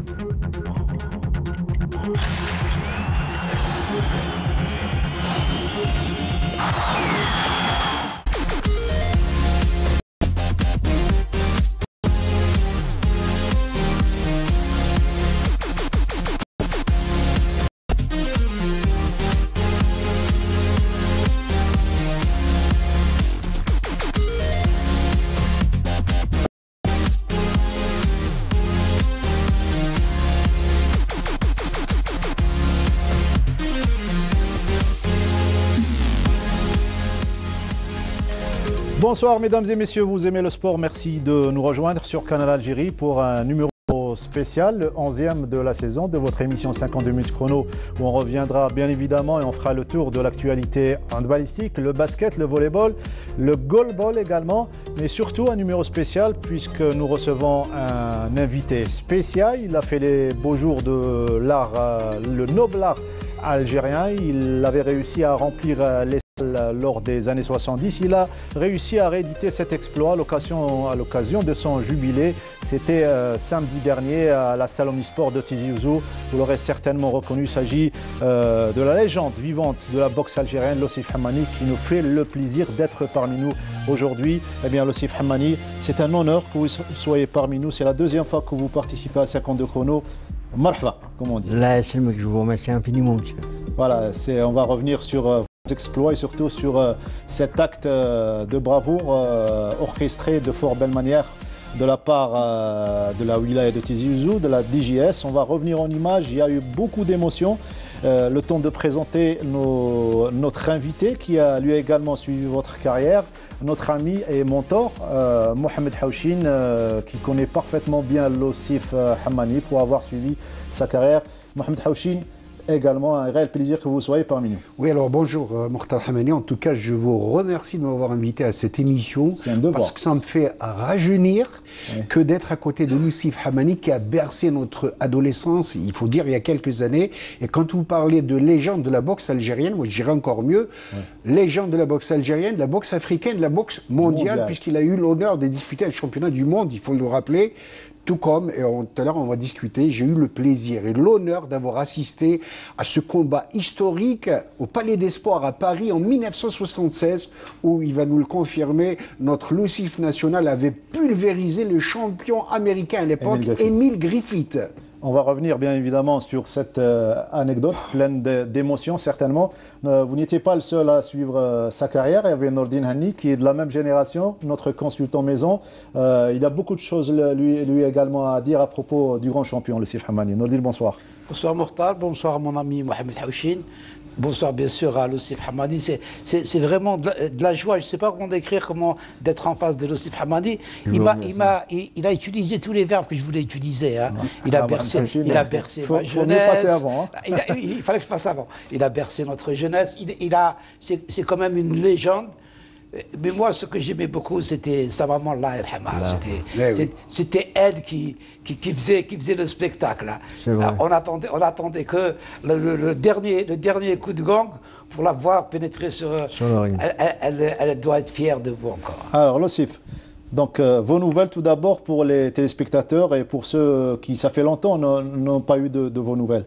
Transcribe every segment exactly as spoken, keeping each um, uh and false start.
Bonsoir mesdames et messieurs, vous aimez le sport, merci de nous rejoindre sur Canal Algérie pour un numéro spécial, le onzième de la saison de votre émission cinquante-deux minutes chrono, où on reviendra bien évidemment et on fera le tour de l'actualité handballistique, le basket, le volleyball, le goalball également, mais surtout un numéro spécial puisque nous recevons un invité spécial. Il a fait les beaux jours de l'art, le noble art algérien. Il avait réussi à remplir les lors des années soixante-dix, il a réussi à rééditer cet exploit à l'occasion de son jubilé. C'était euh, samedi dernier à la salle Omnisport de Tizi Ouzou. Vous l'aurez certainement reconnu, il s'agit euh, de la légende vivante de la boxe algérienne, Lossif Hammani, qui nous fait le plaisir d'être parmi nous aujourd'hui. Eh bien, Lossif Hammani, c'est un honneur que vous soyez parmi nous. C'est la deuxième fois que vous participez à cinquante-deux chrono. Marhaba, comme on dit. Là, c'est le mec, je vous remercie infiniment, monsieur. Voilà, on va revenir sur euh, exploits et surtout sur euh, cet acte euh, de bravoure euh, orchestré de fort belle manière de la part euh, de la wilaya de Tizi Ouzou, de la D J S. On va revenir en images, il y a eu beaucoup d'émotions. Euh, le temps de présenter nos, notre invité qui a lui également suivi votre carrière, notre ami et mentor, euh, Mohamed Haouchine, euh, qui connaît parfaitement bien Lossif euh, Hammani pour avoir suivi sa carrière. Mohamed Haouchine, également un réel plaisir que vous soyez parmi nous. Oui, alors bonjour euh, Mokhtar Hammani. En tout cas, je vous remercie de m'avoir invité à cette émission. C'est un devoir. Parce que ça me fait rajeunir oui. que d'être à côté de Lossif Hammani qui a bercé notre adolescence, il faut dire, il y a quelques années. Et quand vous parlez de légende de la boxe algérienne, moi je dirais encore mieux, oui. légende de la boxe algérienne, de la boxe africaine, de la boxe mondiale, mondiale. puisqu'il a eu l'honneur de disputer un championnat du monde, il faut le rappeler. Tout comme, et on, tout à l'heure on va discuter, j'ai eu le plaisir et l'honneur d'avoir assisté à ce combat historique au Palais des Sports à Paris en mille neuf cent soixante-seize, où il va nous le confirmer, notre Lossif national avait pulvérisé le champion américain à l'époque, Emile Griffith. On va revenir bien évidemment sur cette euh, anecdote pleine d'émotions certainement. Euh, vous n'étiez pas le seul à suivre euh, sa carrière. Il y avait Nordine Hanni qui est de la même génération, notre consultant maison. Euh, il a beaucoup de choses lui, lui également à dire à propos du grand champion, Lossif Hammani. Nordine, bonsoir. Bonsoir Mokhtar, bonsoir mon ami Mohamed Haouchine. Bonsoir bien sûr à Lossif Hammani. C'est vraiment de la, de la joie, je ne sais pas comment décrire, comment d'être en face de Lossif Hammani. Il, il, il, il a utilisé tous les verbes que je voulais utiliser. Hein. Il, a ah, bercé, bah, il a bercé faut, ma jeunesse. Faut passer avant, hein. il, a, il, il fallait que je passe avant. Il a bercé notre jeunesse. Il, il a, c'est quand même une légende. Mais moi, ce que j'aimais beaucoup, c'était sa maman, Allah Erhama. C'était elle qui, qui, qui, faisait, qui faisait le spectacle. On attendait, on attendait que le, le, le, dernier, le dernier coup de gong pour la voir pénétrer sur... sur elle, elle, elle, elle doit être fière de vous encore. Alors, Lossif, donc euh, vos nouvelles tout d'abord pour les téléspectateurs et pour ceux qui, ça fait longtemps, n'ont pas eu de, de vos nouvelles.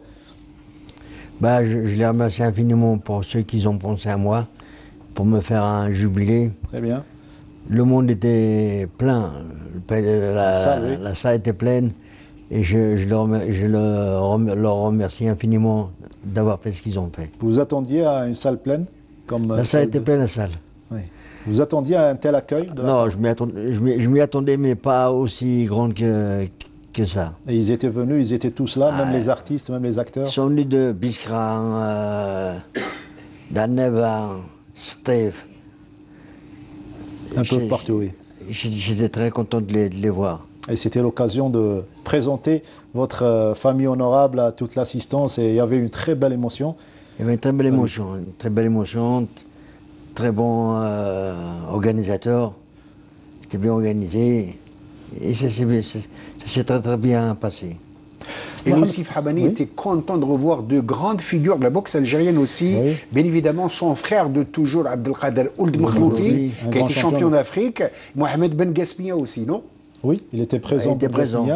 Bah, je, je les remercie infiniment pour ceux qui ont pensé à moi, pour me faire un jubilé. Très bien. Le monde était plein, la, ça, oui. la salle était pleine, et je, je, leur, je leur, leur remercie infiniment d'avoir fait ce qu'ils ont fait. Vous attendiez à une salle pleine comme La salle était de... pleine, la salle. Oui. Vous attendiez à un tel accueil de Non, je m'y attendais, attendais, mais pas aussi grande que, que ça. Et ils étaient venus, ils étaient tous là, ah, même les artistes, même les acteurs. Ils sont venus de Biskra, euh, d'Anneva, Steve. Un peu partout, oui. J'étais très content de les, de les voir. Et c'était l'occasion de présenter votre euh, famille honorable à toute l'assistance et il y avait une très belle émotion. Il y avait une très belle émotion, une très belle émotion, très bon euh, organisateur, c'était bien organisé et ça s'est très très bien passé. Et Lossif Hammani oui. était content de revoir de grandes figures de la boxe algérienne aussi. Oui. Bien évidemment, son frère de toujours, Abdelkader Ould Mahmouti, qui a été champion d'Afrique. Mohamed Ben Gasmia aussi, non? Oui, il était présent. Il était présent.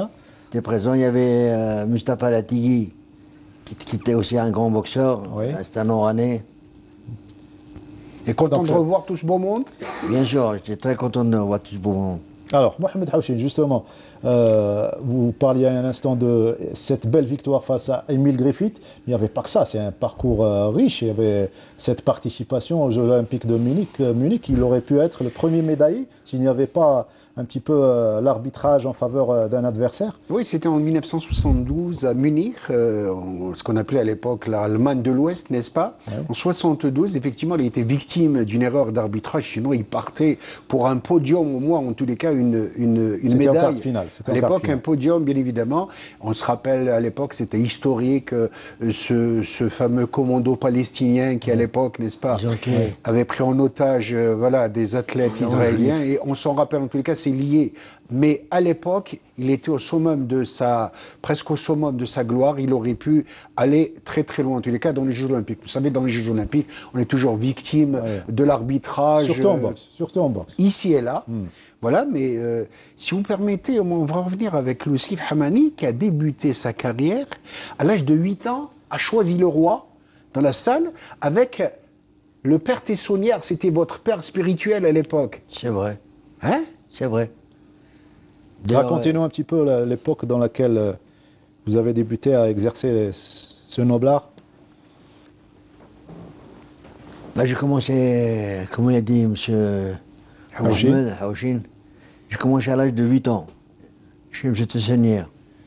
était présent. Il y avait euh, Mustapha Latigui, qui, qui était aussi un grand boxeur. Oui. C'était un Oranais. Et content Donc, de ça- revoir tout ce beau monde? Bien sûr, j'étais très content de voir tout ce beau monde. Alors, Mohamed Haouchine, justement, euh, vous parliez un instant de cette belle victoire face à Émile Griffith. Il n'y avait pas que ça, c'est un parcours euh, riche. Il y avait cette participation aux Jeux Olympiques de Munich. Euh, Munich, il aurait pu être le premier médaillé s'il n'y avait pas un petit peu euh, l'arbitrage en faveur euh, d'un adversaire. Oui, c'était en mille neuf cent soixante-douze à Munich, euh, on- ce qu'on appelait à l'époque l'Allemagne de l'Ouest, n'est-ce pas? Ouais. En soixante-douze, effectivement, il a été victime d'une erreur d'arbitrage, sinon il partait pour un podium, au moins en tous les cas une, une, une C'était en médaille. quart de finale, c'était À en quart de l'époque, un finale. podium, bien évidemment. On se rappelle, à l'époque, c'était historique, euh, ce, ce fameux commando palestinien qui, à l'époque, n'est-ce pas, Ils ont tué. avait pris en otage euh, voilà, des athlètes israéliens. Et on s'en rappelle, en tous les cas, c'est lié. Mais à l'époque, il était au summum de sa, presque au summum de sa gloire. Il aurait pu aller très très loin. En tous les cas, dans les Jeux Olympiques. Vous savez, dans les Jeux Olympiques, on est toujours victime Ouais. de l'arbitrage. Surtout en euh, boxe. Surtout en boxe. Ici et là. Voilà, mais euh, si vous permettez, on va revenir avec Loussif Hamani qui a débuté sa carrière à l'âge de huit ans, a choisi le roi dans la salle avec le père Tessonnière. C'était votre père spirituel à l'époque. C'est vrai, Hein? c'est vrai. D'ailleurs, Racontez-nous un petit peu la- l'époque dans laquelle euh, vous avez débuté à exercer ce noble art. bah, j'ai commencé, comme il a dit M. Haouchine. Ahmed Haouchine, j'ai commencé à l'âge de huit ans, chez M. Tessonnière.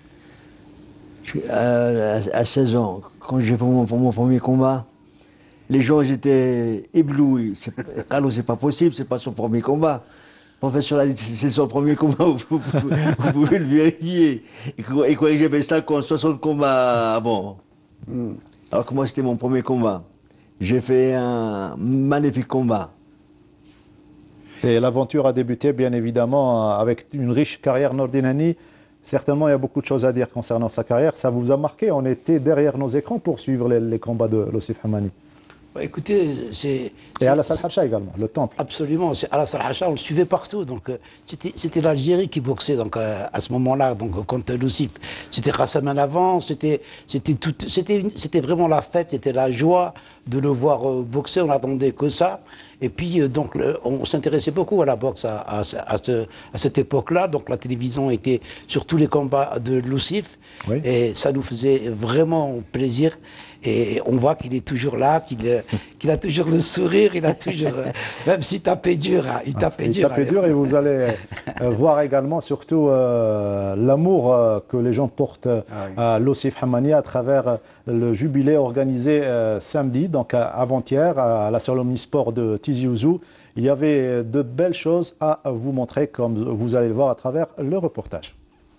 À, à, à seize ans, quand j'ai fait mon, mon premier combat, les gens ils étaient éblouis. C'est- Carlo, c'est pas possible, c'est pas son premier combat. Le professeur a dit, c'est c'est son premier combat, vous, vous- vous pouvez le vérifier. Et quoi- et quoi, j'avais cinquante, soixante combats avant. Alors que moi, c'était mon premier combat. J'ai fait un magnifique combat. Et l'aventure a débuté, bien évidemment, euh, avec une riche carrière Nordinani. Certainement, il y a beaucoup de choses à dire concernant sa carrière. Ça vous a marqué. On était derrière nos écrans pour suivre les, les combats de Loussif Hamani. Bah, écoutez, c'est... Et Alassane Hacha également, le temple. Absolument, c'est Alassane Hacha, on le suivait partout. Donc euh, c'était c'était l'Algérie qui boxait donc euh, à ce moment-là, donc contre Loussif. C'était Rassam en avant, c'était c'était tout, c'était une- c'était vraiment la fête, c'était la joie de le voir euh, boxer. On n'attendait que ça. Et puis euh, donc le- on s'intéressait beaucoup à la boxe à, à, ce- à, ce- à cette époque-là. Donc la télévision était sur tous les combats de Loussif Oui. et ça nous faisait vraiment plaisir. Et on voit qu'il est toujours là, qu'il euh, qu'il a toujours le sourire, il a toujours, euh, même s'il tapait dur, hein, il tapait Il dur. tapait hein. dur et vous allez euh, voir également surtout euh, l'amour euh, que les gens portent euh, à Loussif Hamani à travers euh, le jubilé organisé euh, samedi, donc euh, avant-hier, à la salle Omnisport de Tizi Ouzou. Il y avait de belles choses à vous montrer, comme vous allez le voir à travers le reportage.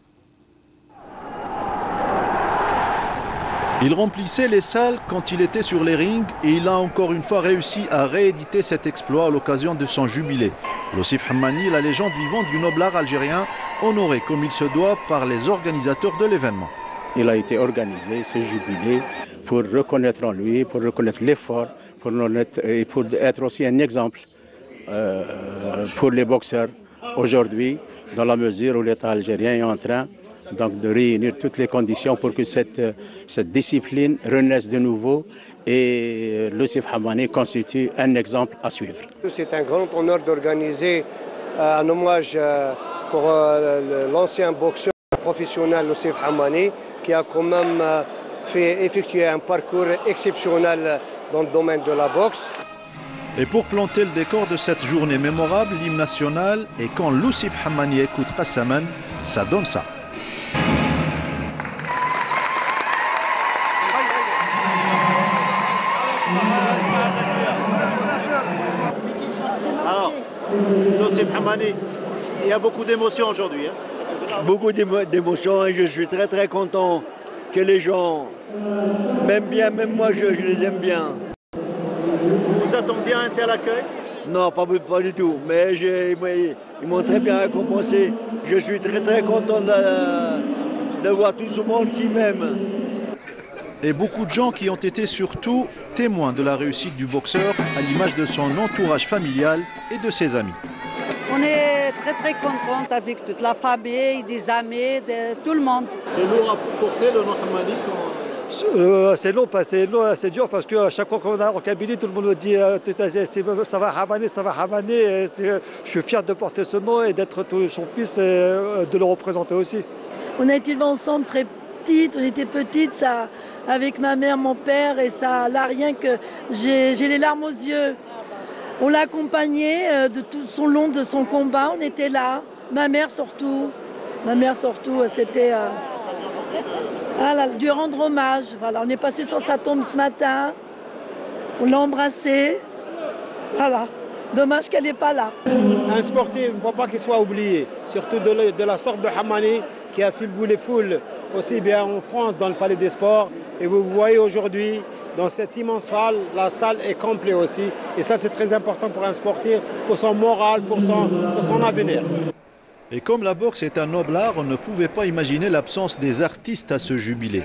Il remplissait les salles quand il était sur les rings et il a encore une fois réussi à rééditer cet exploit à l'occasion de son jubilé. Loussif Hamani, la légende vivante du noble art algérien, honoré comme il se doit par les organisateurs de l'événement. Il a été organisé, ce jubilé, pour reconnaître en lui, pour reconnaître l'effort, pour, reconnaître- et pour être aussi un exemple euh, pour les boxeurs aujourd'hui, dans la mesure où l'État algérien est en train donc, de réunir toutes les conditions pour que cette, cette discipline renaisse de nouveau et Loussif Hamani constitue un exemple à suivre. C'est un grand honneur d'organiser euh, un hommage euh, pour euh, le- l'ancien boxeur professionnel Loussif Hamani qui a quand même euh, fait effectuer un parcours exceptionnel dans le domaine de la boxe. Et pour planter le décor de cette journée mémorable, l'hymne national, et quand Loussif Hamani écoute Qassaman, ça donne ça. Alors, Loussif Hamani, il y a beaucoup d'émotions aujourd'hui. hein. Beaucoup d'émo- d'émotions et je suis très très content que les gens m'aiment bien, même moi je, je les aime bien. Vous vous attendiez à un tel accueil? Non, pas, pas du tout, mais j'ai- moi, ils m'ont très bien récompensé. Je suis très très content de, de voir tout ce monde qui m'aime. Et beaucoup de gens qui ont été surtout témoins de la réussite du boxeur, à l'image de son entourage familial et de ses amis. On est très très contente avec toute la famille, des amis, de tout le monde. C'est lourd à porter le nom Hammani quand... Euh, c'est long, c'est long, c'est dur parce que à chaque fois qu'on a en Kabylie, tout le monde me dit euh, ça va Hammani, ça va Hammani. Et je suis fier de porter ce nom et d'être son fils et euh, de le représenter aussi. On a été élevés ensemble très petites, on était petites, ça, avec ma mère, mon père, et ça, là rien que j'ai les larmes aux yeux. On l'a accompagné euh, de tout son long de son combat, on était là. Ma mère surtout, ma mère surtout, c'était euh, ah là, lui rendre hommage. Voilà, on est passé sur sa tombe ce matin, on l'a embrassé. Voilà, dommage qu'elle n'est pas là. Un sportif, il ne faut pas qu'il soit oublié, surtout de, le, de la sorte de Hammani qui a soulevé les foules aussi bien en France, dans le Palais des Sports. Et vous voyez aujourd'hui, dans cette immense salle, la salle est complète aussi. Et ça, c'est très important pour un sportif, pour son moral, pour son, pour son avenir. Et comme la boxe est un noble art, on ne pouvait pas imaginer l'absence des artistes à ce jubilé.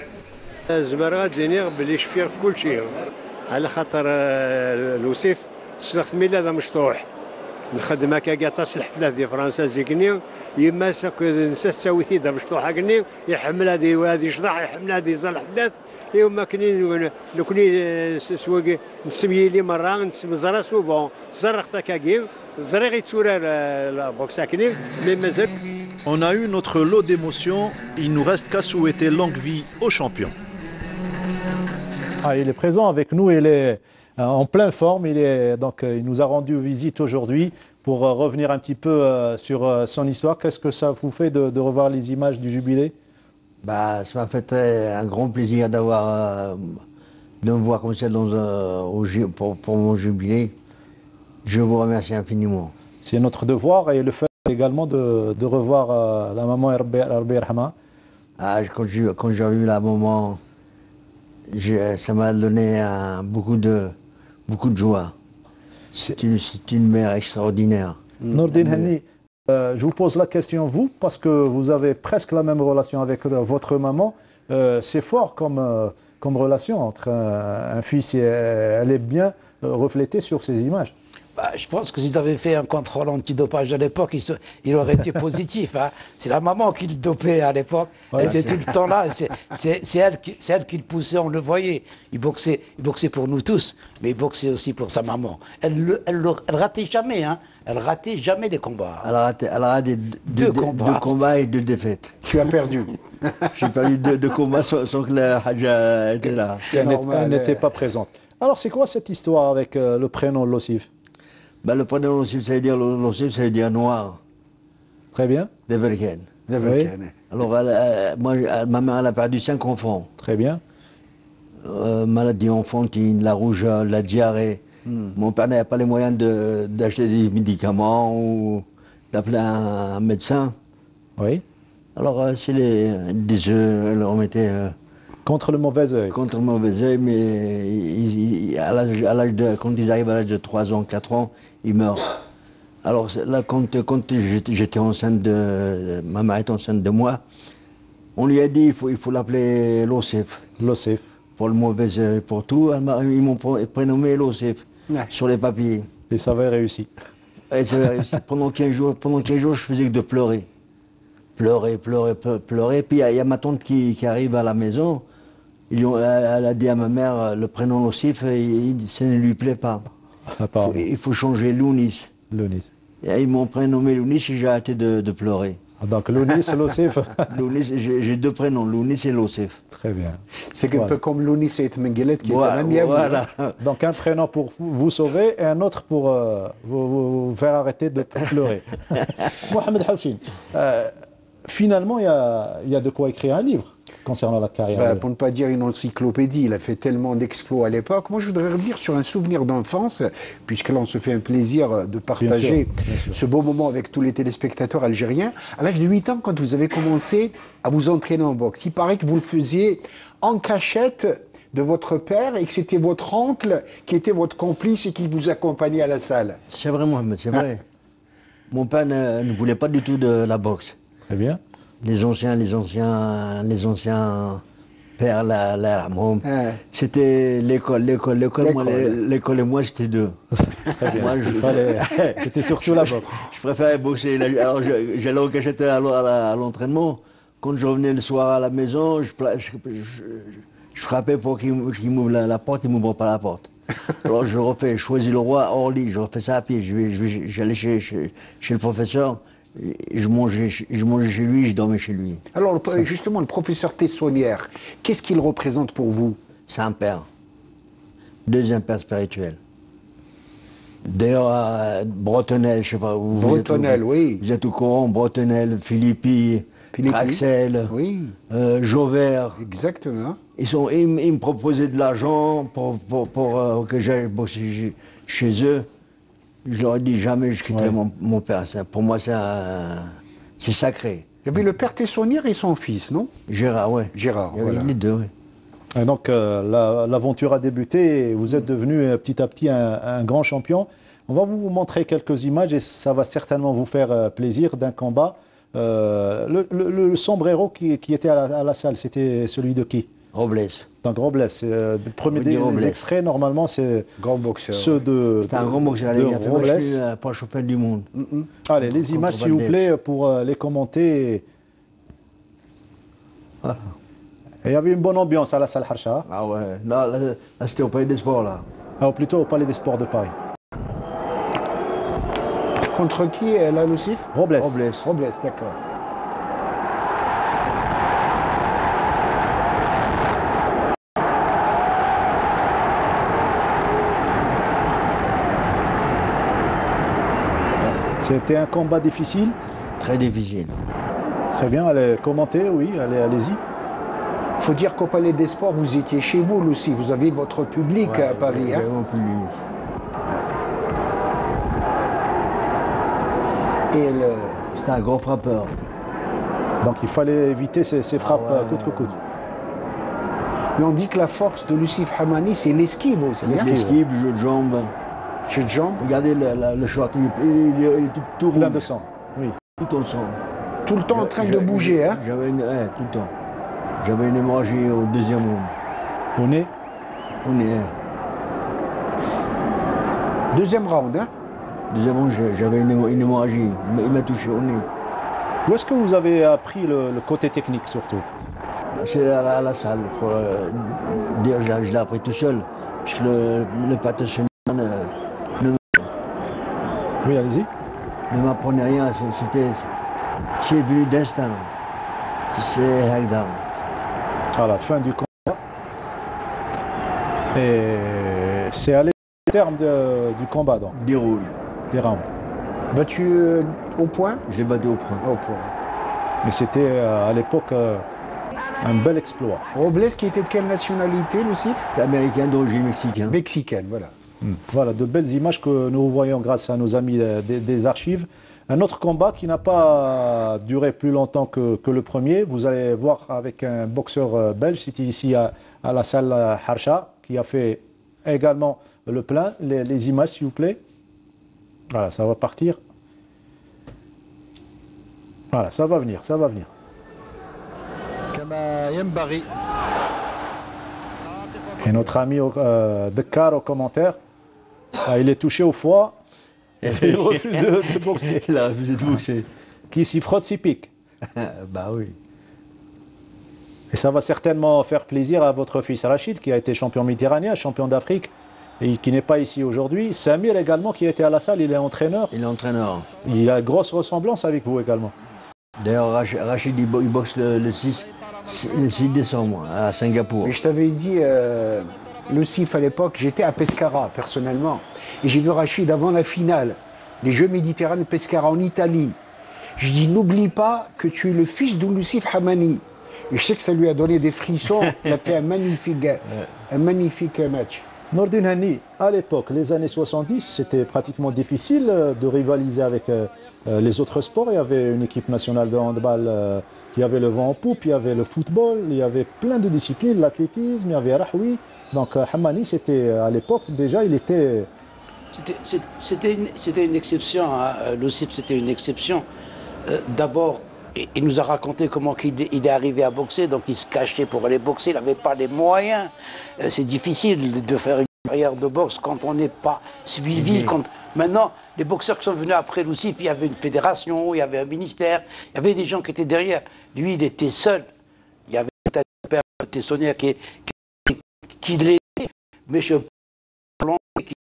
نخدم هكا قاطاس الحفله في فرنسا زيكني يما ساك نسى ساويتي دا مشطوحه كني يحمل هذه وهذه شطح يحمل هذه زال الحفلات يوم كني لو كني سواق نسمي لي مره نسم زراس بون زرخت هكاكي زريغ يتسورا لا بوكس كني مي مازال. On a eu notre lot d'émotions, il nous reste qu'à souhaiter longue vie aux champions. Ah, il est présent avec nous, il est en pleine forme, il, est, donc, il nous a rendu visite aujourd'hui pour revenir un petit peu sur son histoire. Qu'est-ce que ça vous fait de, de revoir les images du jubilé? Bah, ça m'a fait un grand plaisir d'avoir, de me voir comme ça dans, au, pour, pour mon jubilé. Je vous remercie infiniment. C'est notre devoir et le fait également de, de revoir la maman Rabbi Yarhama. Ah, quand j'ai vu la maman, je, ça m'a donné un, beaucoup de... beaucoup de joie. C'est une, une mère extraordinaire. Nourdine Henni, euh, je vous pose la question, vous, parce que vous avez presque la même relation avec euh, votre maman. Euh, c'est fort comme, euh, comme relation entre un, un fils et elle est bien euh, reflétée sur ces images. Bah, je pense que s'ils avaient fait un contrôle antidopage à l'époque, il, il aurait été positif. Hein. C'est la maman qui le dopait à l'époque. Voilà, elle était tout le temps là. C'est elle, qui, elle qui le poussait, on le voyait. Il boxait, il boxait pour nous tous, mais il boxait aussi pour sa maman. Elle ne elle, elle ratait jamais. Hein. Elle ratait jamais les combats. Elle a raté, elle a raté deux, deux, combats. deux combats et deux défaites. Tu as perdu. J'ai perdu deux, deux combats sans, sans que la Hadja était là. Elle n'était pas présente. Alors c'est quoi cette histoire avec euh, le prénom Lossif? Ben, le prénom Lossif, ça veut dire Lossif, ça veut dire noir. Très bien. Deverken. Deverken. Oui. Alors, elle, euh, moi, elle, ma mère, elle a perdu cinq enfants. Très bien. Euh, maladie enfantine, la rougeole, la diarrhée. Hmm. Mon père n'avait pas les moyens d'acheter de, des médicaments ou d'appeler un, un médecin. Oui. Alors, euh, c'est les des œufs, elle remettait. Euh, Contre le mauvais œil. Contre le mauvais œil, mais il, il, à l'âge de, quand ils arrivent à l'âge de trois ans, quatre ans, ils meurent. Alors là, quand, quand j'étais enceinte de... Ma mère était enceinte de moi, on lui a dit il faut il faut l'appeler Lossif. Lossif. Pour le mauvais œil, pour tout. Ils m'ont prénommé Lossif ouais. Sur les papiers. Et ça avait réussi. Et ça avait réussi. Pendant quinze jours, pendant quinze jours, je faisais que de pleurer. Pleurer, pleurer, pleurer. Puis il y, y a ma tante qui, qui arrive à la maison. Ils ont, elle a dit à ma mère le prénom Lossif, et ça ne lui plaît pas. Il faut, il faut changer Lounis. Lounis. Et ils m'ont prénommé Lounis et j'ai arrêté de, de pleurer. Ah, donc Lounis et Lossif. Lounis, j'ai deux prénoms, Lounis et Lossif. Très bien. C'est un voilà. peu comme Lounis et Tmengelet qui voilà, étaient voilà. Donc un prénom pour vous sauver et un autre pour euh, vous, vous faire arrêter de pleurer. Mohamed Hawchin, euh, finalement il y a, y a de quoi écrire un livre concernant la carrière. Ben, pour ne pas dire une encyclopédie, il a fait tellement d'exploits à l'époque. Moi, je voudrais revenir sur un souvenir d'enfance, puisque là, on se fait un plaisir de partager bien sûr, bien sûr. ce beau moment avec tous les téléspectateurs algériens. À l'âge de huit ans, quand vous avez commencé à vous entraîner en boxe, il paraît que vous le faisiez en cachette de votre père et que c'était votre oncle qui était votre complice et qui vous accompagnait à la salle. C'est vrai, Mohamed, c'est vrai. Ah. Mon père ne, ne voulait pas du tout de la boxe. Très bien. Les anciens, les anciens, les anciens père, la, la, mon, ah. c'était l'école, l'école, l'école, moi, l'école et moi, c'était deux. Moi, je fallait, c'était surtout la boxe. Je préférais boxer. Alors, j'allais au cachette à l'entraînement. Quand je revenais le soir à la maison, je, je, je, je frappais pour qu'il qu m'ouvre la, la porte, il ne m'ouvre pas la porte. Alors je refais, je choisis le roi hors lit, je refais ça à pied. J'allais chez, chez, chez le professeur, je mangeais, je mangeais chez lui, je dormais chez lui. Alors justement, le professeur Tessonnière, qu'est-ce qu'il représente pour vous? C'est un père, deuxième père spirituel. D'ailleurs, à Bretonnel, je ne sais pas, vous, Bretonnel, vous êtes, oui. Vous êtes au courant, Bretonnel, Philippi, Axel, oui. euh, Jauvert. Exactement. Ils, sont, ils, ils me proposaient de l'argent pour, pour, pour euh, que j'aille bosser chez eux. Je leur ai dit jamais je quitterai ouais. mon, mon père. Ça, pour moi, c'est sacré. Il y avait le père Tessonnière et son fils, non? Gérard, oui. Gérard, il y avait voilà. les deux, oui. Et donc, euh, l'aventure la, a débuté et vous êtes devenu euh, petit à petit un, un grand champion. On va vous montrer quelques images et ça va certainement vous faire euh, plaisir d'un combat. Euh, le, le, le sombrero qui, qui était à la, à la salle, c'était celui de qui? Robles. Donc Robles, euh, le premier des Robles. extraits, normalement, c'est ceux de C'est un grand boxeur, il a fait Robles pour le champion du monde. Mm -hmm. Allez, les images, s'il vous plaît, pour euh, les commenter. Voilà. Et il y avait une bonne ambiance à la salle Harsha. Ah ouais, là, là, là c'était au Palais des Sports, là. Ah, plutôt au Palais des Sports de Paris. Contre qui, là, Lucif? Robles. Robles, Robles, d'accord. C'était un combat difficile? Très difficile. Très bien, allez commenter, oui, allez, allez-y. Il faut dire qu'au Palais des Sports, vous étiez chez vous aussi, vous avez votre public ouais, à Paris. Hein. Mon public. Et le... C'était un gros frappeur. Donc il fallait éviter ces, ces frappes ah ouais, coûte que coûte. Mais on dit que la force de Lucif Hamani, c'est l'esquive aussi. L'esquive, le jeu de jambes. Jeu de jambes. Regardez le, le, le short, il, il, il, il est tout plein de sang. Oui. Tout en sang. Tout le temps en train de bouger, hein? J'avais une, ouais, tout le temps. J'avais une hémorragie au deuxième round. Au nez? Au nez, hein. Deuxième round, hein? Deuxième round, j'avais une, une hémorragie. Il m'a touché au nez. Où est-ce que vous avez appris le, le côté technique surtout? C'est à, à la salle. Pour, euh, dire, je l'ai appris tout seul. Puisque le, le pâtisserie ne, ne, oui, allez-y. Ne m'apprenait rien. C'était. C'est venu d'instinct. C'est Hagdan. À la fin du combat. Et c'est allé au terme de, du combat, donc. Des roules. Des rounds. Battu euh, au point? Je l'ai battu au point. Au point. Mais c'était euh, à l'époque euh, un bel exploit. Robles qui était de quelle nationalité, Lucif? Américain d'origine mexicaine. Mexicaine, voilà. Hum. Voilà, de belles images que nous voyons grâce à nos amis des, des archives. Un autre combat qui n'a pas duré plus longtemps que, que le premier. Vous allez voir avec un boxeur belge, c'était ici à, à la salle Harsha, qui a fait également le plein. Les, les images, s'il vous plaît. Voilà, ça va partir. Voilà, ça va venir, ça va venir. Et notre ami euh, Dekar au commentaire, ah, il est touché au foie. Et il refuse de, de boxer. Il a refusé de boxer. Qui s'y frotte, s'y pique. Bah oui. Et ça va certainement faire plaisir à votre fils Rachid, qui a été champion méditerranéen, champion d'Afrique, et qui n'est pas ici aujourd'hui. Samir également, qui était à la salle, il est entraîneur. Il est entraîneur. Il a une grosse ressemblance avec vous également. D'ailleurs, Rachid, il boxe le, le, six, le six décembre à Singapour. Mais je t'avais dit... Euh... Le C I F à l'époque, j'étais à Pescara personnellement. Et j'ai vu Rachid avant la finale, les Jeux Méditerranéens de Pescara en Italie. Je dis, n'oublie pas que tu es le fils de Lucif Hamani. Et je sais que ça lui a donné des frissons. Il a fait un magnifique, un magnifique match. Nordin Hani, à l'époque, les années soixante-dix, c'était pratiquement difficile de rivaliser avec euh, les autres sports. Il y avait une équipe nationale de handball euh, qui avait le vent en poupe, il y avait le football, il y avait plein de disciplines, l'athlétisme, il y avait Rahoui. Donc Hamani, c'était à l'époque, déjà, il était... C'était une, une exception, hein. Le C I F, c'était une exception. Euh, D'abord, il, il nous a raconté comment il, il est arrivé à boxer, donc il se cachait pour aller boxer, il n'avait pas les moyens. Euh, C'est difficile de faire une carrière de boxe quand on n'est pas suivi. Quand... Maintenant, les boxeurs qui sont venus après Loussif, il y avait une fédération, il y avait un ministère, il y avait des gens qui étaient derrière. Lui, il était seul. Il y avait un père Tessonnière qui, qui, qui l'aidait, mais je qui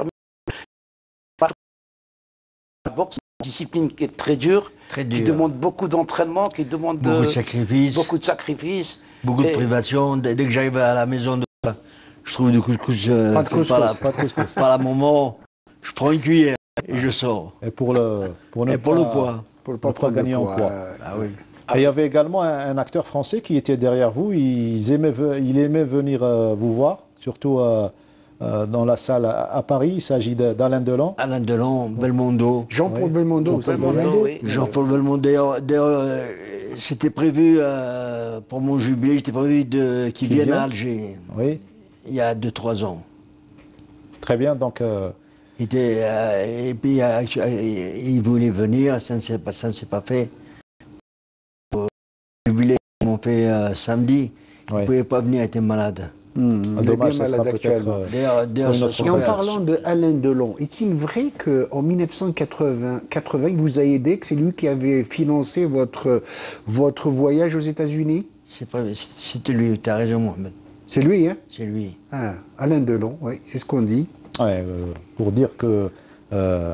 la boxe, une discipline qui est très dure, Très qui dur. demande beaucoup d'entraînement, qui demande Beaucoup de, de sacrifices. beaucoup de sacrifices. Beaucoup de Et- privations. Dès dès que j'arrive à la maison, de... je trouve du couscous. euh, Pas de fait couscous, Par la, pas de couscous. par la moment, je prends une cuillère et je sors. Et pour le, pour ne Et pour pas- le poids. Pour le ne pas gagner en poids. Ah oui. Et il y avait également un, un acteur français qui était derrière vous. Il aimait, ve- il aimait venir euh, vous voir, surtout euh, euh, dans la salle à, à Paris. Il s'agit de- d'Alain Delon. Alain Delon, Belmondo. Jean-Paul Oui. Belmondo aussi. Jean-Paul Belmondo, oui. Jean-Paul Belmondo. D'ailleurs, d'ailleurs, euh, c'était prévu euh, pour mon jubilé, j'étais prévu de, qu'il Qu'il vienne vienne. à Alger, Oui, il y a deux trois ans. très bien. Donc, euh, Il était, euh, et puis, euh, il voulait venir, ça ne s'est pas, ça ne s'est pas fait. Le jubilé qu'ils m'ont fait euh, samedi, il Ouais. ne pouvait pas venir, il était malade. Hmm, un il est dommage, bien ça sera malade peut-être. actuellement. euh, D'ailleurs, d'ailleurs, Pour une son autre Et en père- parlant de Alain Delon, est-il vrai qu'en mille neuf cent quatre-vingts, quatre-vingts, il vous a aidé, que c'est lui qui avait financé votre, votre voyage aux États-Unis? c'est pas- C'était lui, tu as raison, Mohamed. C'est lui, hein? C'est lui. Ah, Alain Delon, oui, c'est ce qu'on dit. ouais, euh, pour dire que euh,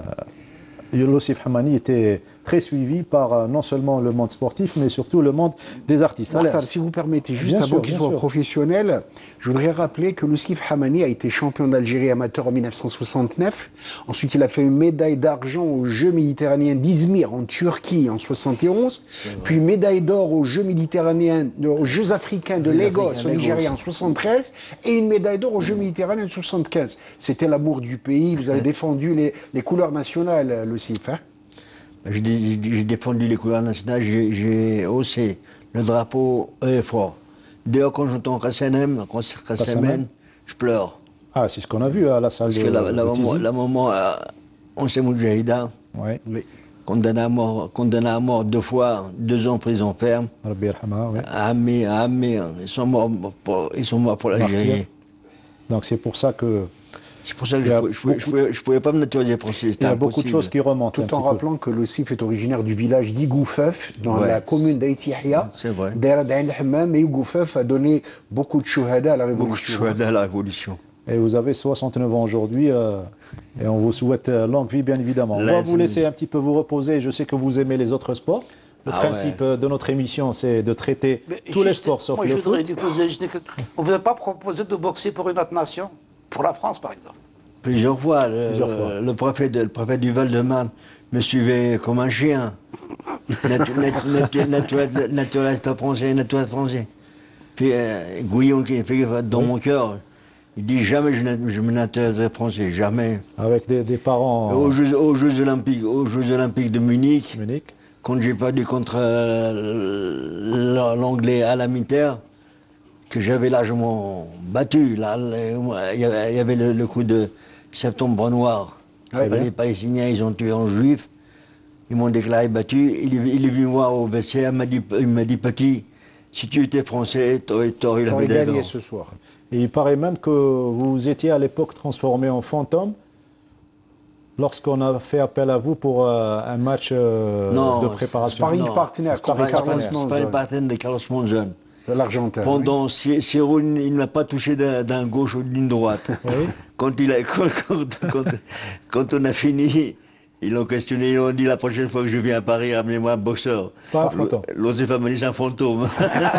Youssef Hamani était très suivi par euh, non seulement le monde sportif, mais surtout le monde des artistes. Allez, Mokhtar, si vous permettez, juste Bien avant sûr, qu'il bien soit sûr. professionnel, je voudrais rappeler que Youssef Hamani a été champion d'Algérie amateur en mille neuf cent soixante-neuf. Ensuite, il a fait une médaille d'argent aux Jeux méditerranéens d'Izmir en Turquie en soixante et onze. Puis médaille d'or aux Jeux méditerranéens, aux Jeux africains de Jeux Lagos africains, au Nigeria Lagos. en soixante-treize. Et une médaille d'or aux Jeux méditerranéens en soixante-quinze. C'était l'amour du pays. Vous avez défendu les, les couleurs nationales, Youssef, hein? J'ai dé- j'ai défendu les couleurs nationales, j'ai- j'ai haussé le drapeau haut et fort. D'ailleurs, quand j'entends Kassanem, quand c'est Kassamen, je pleure. Ah, c'est ce qu'on a vu à la salle Parce de, que la, la, de maman, Tizi. la maman, euh, on s'est Moudjahida, Ouais. condamné à mort, condamné à mort deux fois, deux ans en prison ferme. Rabbi yarhamha, ouais. À Amé, à Amé, ils sont morts pour, ils sont morts pour l'Algérie. Martyr. Donc c'est pour ça que C'est pour ça que Il y je a ne pouvais, je pouvais, je pouvais pas me naturaliser français. il y a beaucoup de choses qui remontent. un Tout en petit peu. rappelant que Youssef est originaire du village d'Igoufef, dans Ouais. la commune d'Aïtihia. C'est vrai. D'ailleurs, Ain el-Hammam, et Igoufef a donné beaucoup de chouhada à la Beaucoup de Révolution. choix à la Révolution. Et vous avez soixante-neuf ans aujourd'hui euh, et on vous souhaite euh, longue vie, bien évidemment. On va Lazim. vous laisser un petit peu vous reposer. Je sais que vous aimez les autres sports. Le Ah principe ouais. euh, de notre émission, c'est de traiter Mais tous les juste, sports sauf moi, le je voudrais foot. lui poser juste une question. On ne vous a pas proposé de boxer pour une autre nation? Pour la France, par exemple? Plusieurs fois, le, Plusieurs fois. le préfet, de- le préfet du Val-de-Marne me suivait comme un chien. Natu- natu- natu- naturel- Naturaliste français, naturaliste français. Puis euh, Gouillon qui fait dans mon cœur, il dit jamais je, nat- je me naturaliserai français, jamais. Avec des, des parents Aux euh, Jeux, aux Jeux Olympiques, aux Jeux Olympiques de Munich, Munich. quand j'ai perdu contre euh, l'anglais Alain Minter, que j'avais largement battu. Là, le- il y avait, il y avait le, le coup de septembre noir. Très bien. Les Palestiniens, ils ont tué un juif. Ils m'ont déclaré battu. Il est, il est venu me voir au vestiaire. Il m'a dit, il m'a dit, petit, si tu étais français, t'aurais, t'aurais eu la On aurait médaille gagné d'or. ce soir. Et il paraît même que vous étiez à l'époque transformé en fantôme lorsqu'on a fait appel à vous pour euh, un match euh, Non, de préparation. sparring Non, partenaire, c'est pas contre un- Carlos c'est pas un Monzon. partenaire de Carlos Monzon. De l'Argentin. Pendant six six rounds, il ne m'a pas touché d'un, d'un gauche ou d'une droite. Quand, il a, quand, quand, quand, quand on a fini, ils l'ont questionné, ils ont dit la prochaine fois que je viens à Paris, ramenez-moi un boxeur. Pas un fantôme. Youssef Hamani, c'est un fantôme.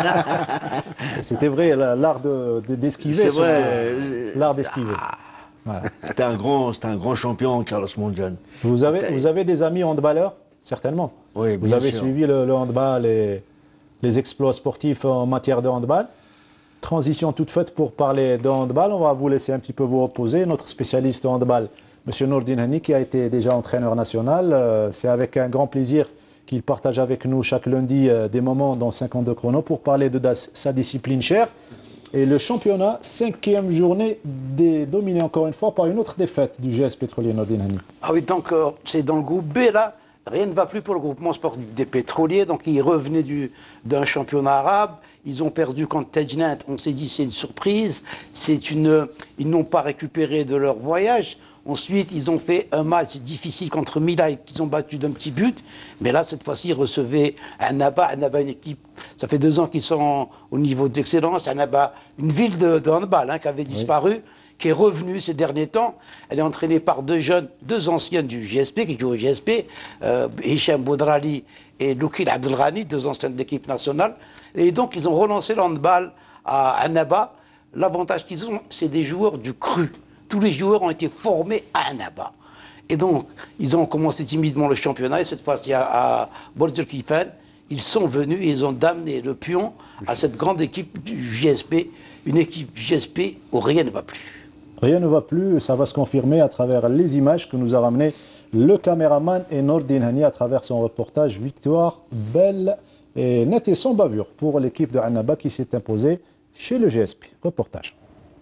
C'était vrai, la- l'art de, de- d'esquiver. C'est surtout. vrai. L'art d'esquiver. Voilà. C'était un grand, c'était un grand champion, Carlos Monzon. Vous avez, vous avez des amis handballeurs? Certainement. Oui, Vous bien avez sûr. suivi le, le handball et les exploits sportifs en matière de handball. Transition toute faite pour parler de handball. On va vous laisser un petit peu vous reposer. Notre spécialiste en handball, M. Nourdine Hani, qui a été déjà entraîneur national. Euh, C'est avec un grand plaisir qu'il partage avec nous chaque lundi euh, des moments dans cinquante-deux chronos pour parler de da- sa discipline chère. Et le championnat, cinquième journée, dé- dominé encore une fois par une autre défaite du G S Pétrolier Nourdine Hani. Ah oui, donc euh, c'est dans le groupe B, là. Rien ne va plus pour le groupement sportif des pétroliers. Donc, ils revenaient d'un championnat arabe. Ils ont perdu contre Tajnant. On s'est dit c'est une surprise. C'est une, ils n'ont pas récupéré de leur voyage. Ensuite, ils ont fait un match difficile contre Milaï, qu'ils ont battu d'un petit but. Mais là, cette fois-ci, ils recevaient Annaba. Annaba, une équipe, ça fait deux ans qu'ils sont au niveau d'excellence. Annaba, une ville de, de handball hein, qui avait disparu, oui. qui est revenue ces derniers temps. Elle est entraînée par deux jeunes, deux anciens du G S P, qui jouent au G S P, euh, Hicham Boudrali et Loukil Abdelghani, deux anciens de l'équipe nationale. Et donc, ils ont relancé le handball à Annaba. L'avantage qu'ils ont, c'est des joueurs du cru. Tous les joueurs ont été formés à Annaba. Et donc, ils ont commencé timidement le championnat, et cette fois-ci à Borj el-Kifan, ils sont venus et ils ont damné le pion à cette grande équipe du G S P, une équipe du G S P où rien ne va plus. Rien ne va plus, ça va se confirmer à travers les images que nous a ramenées le caméraman et Nordin Hani à travers son reportage. Victoire belle et nette et sans bavure pour l'équipe de Annaba qui s'est imposée chez le G S P. Reportage.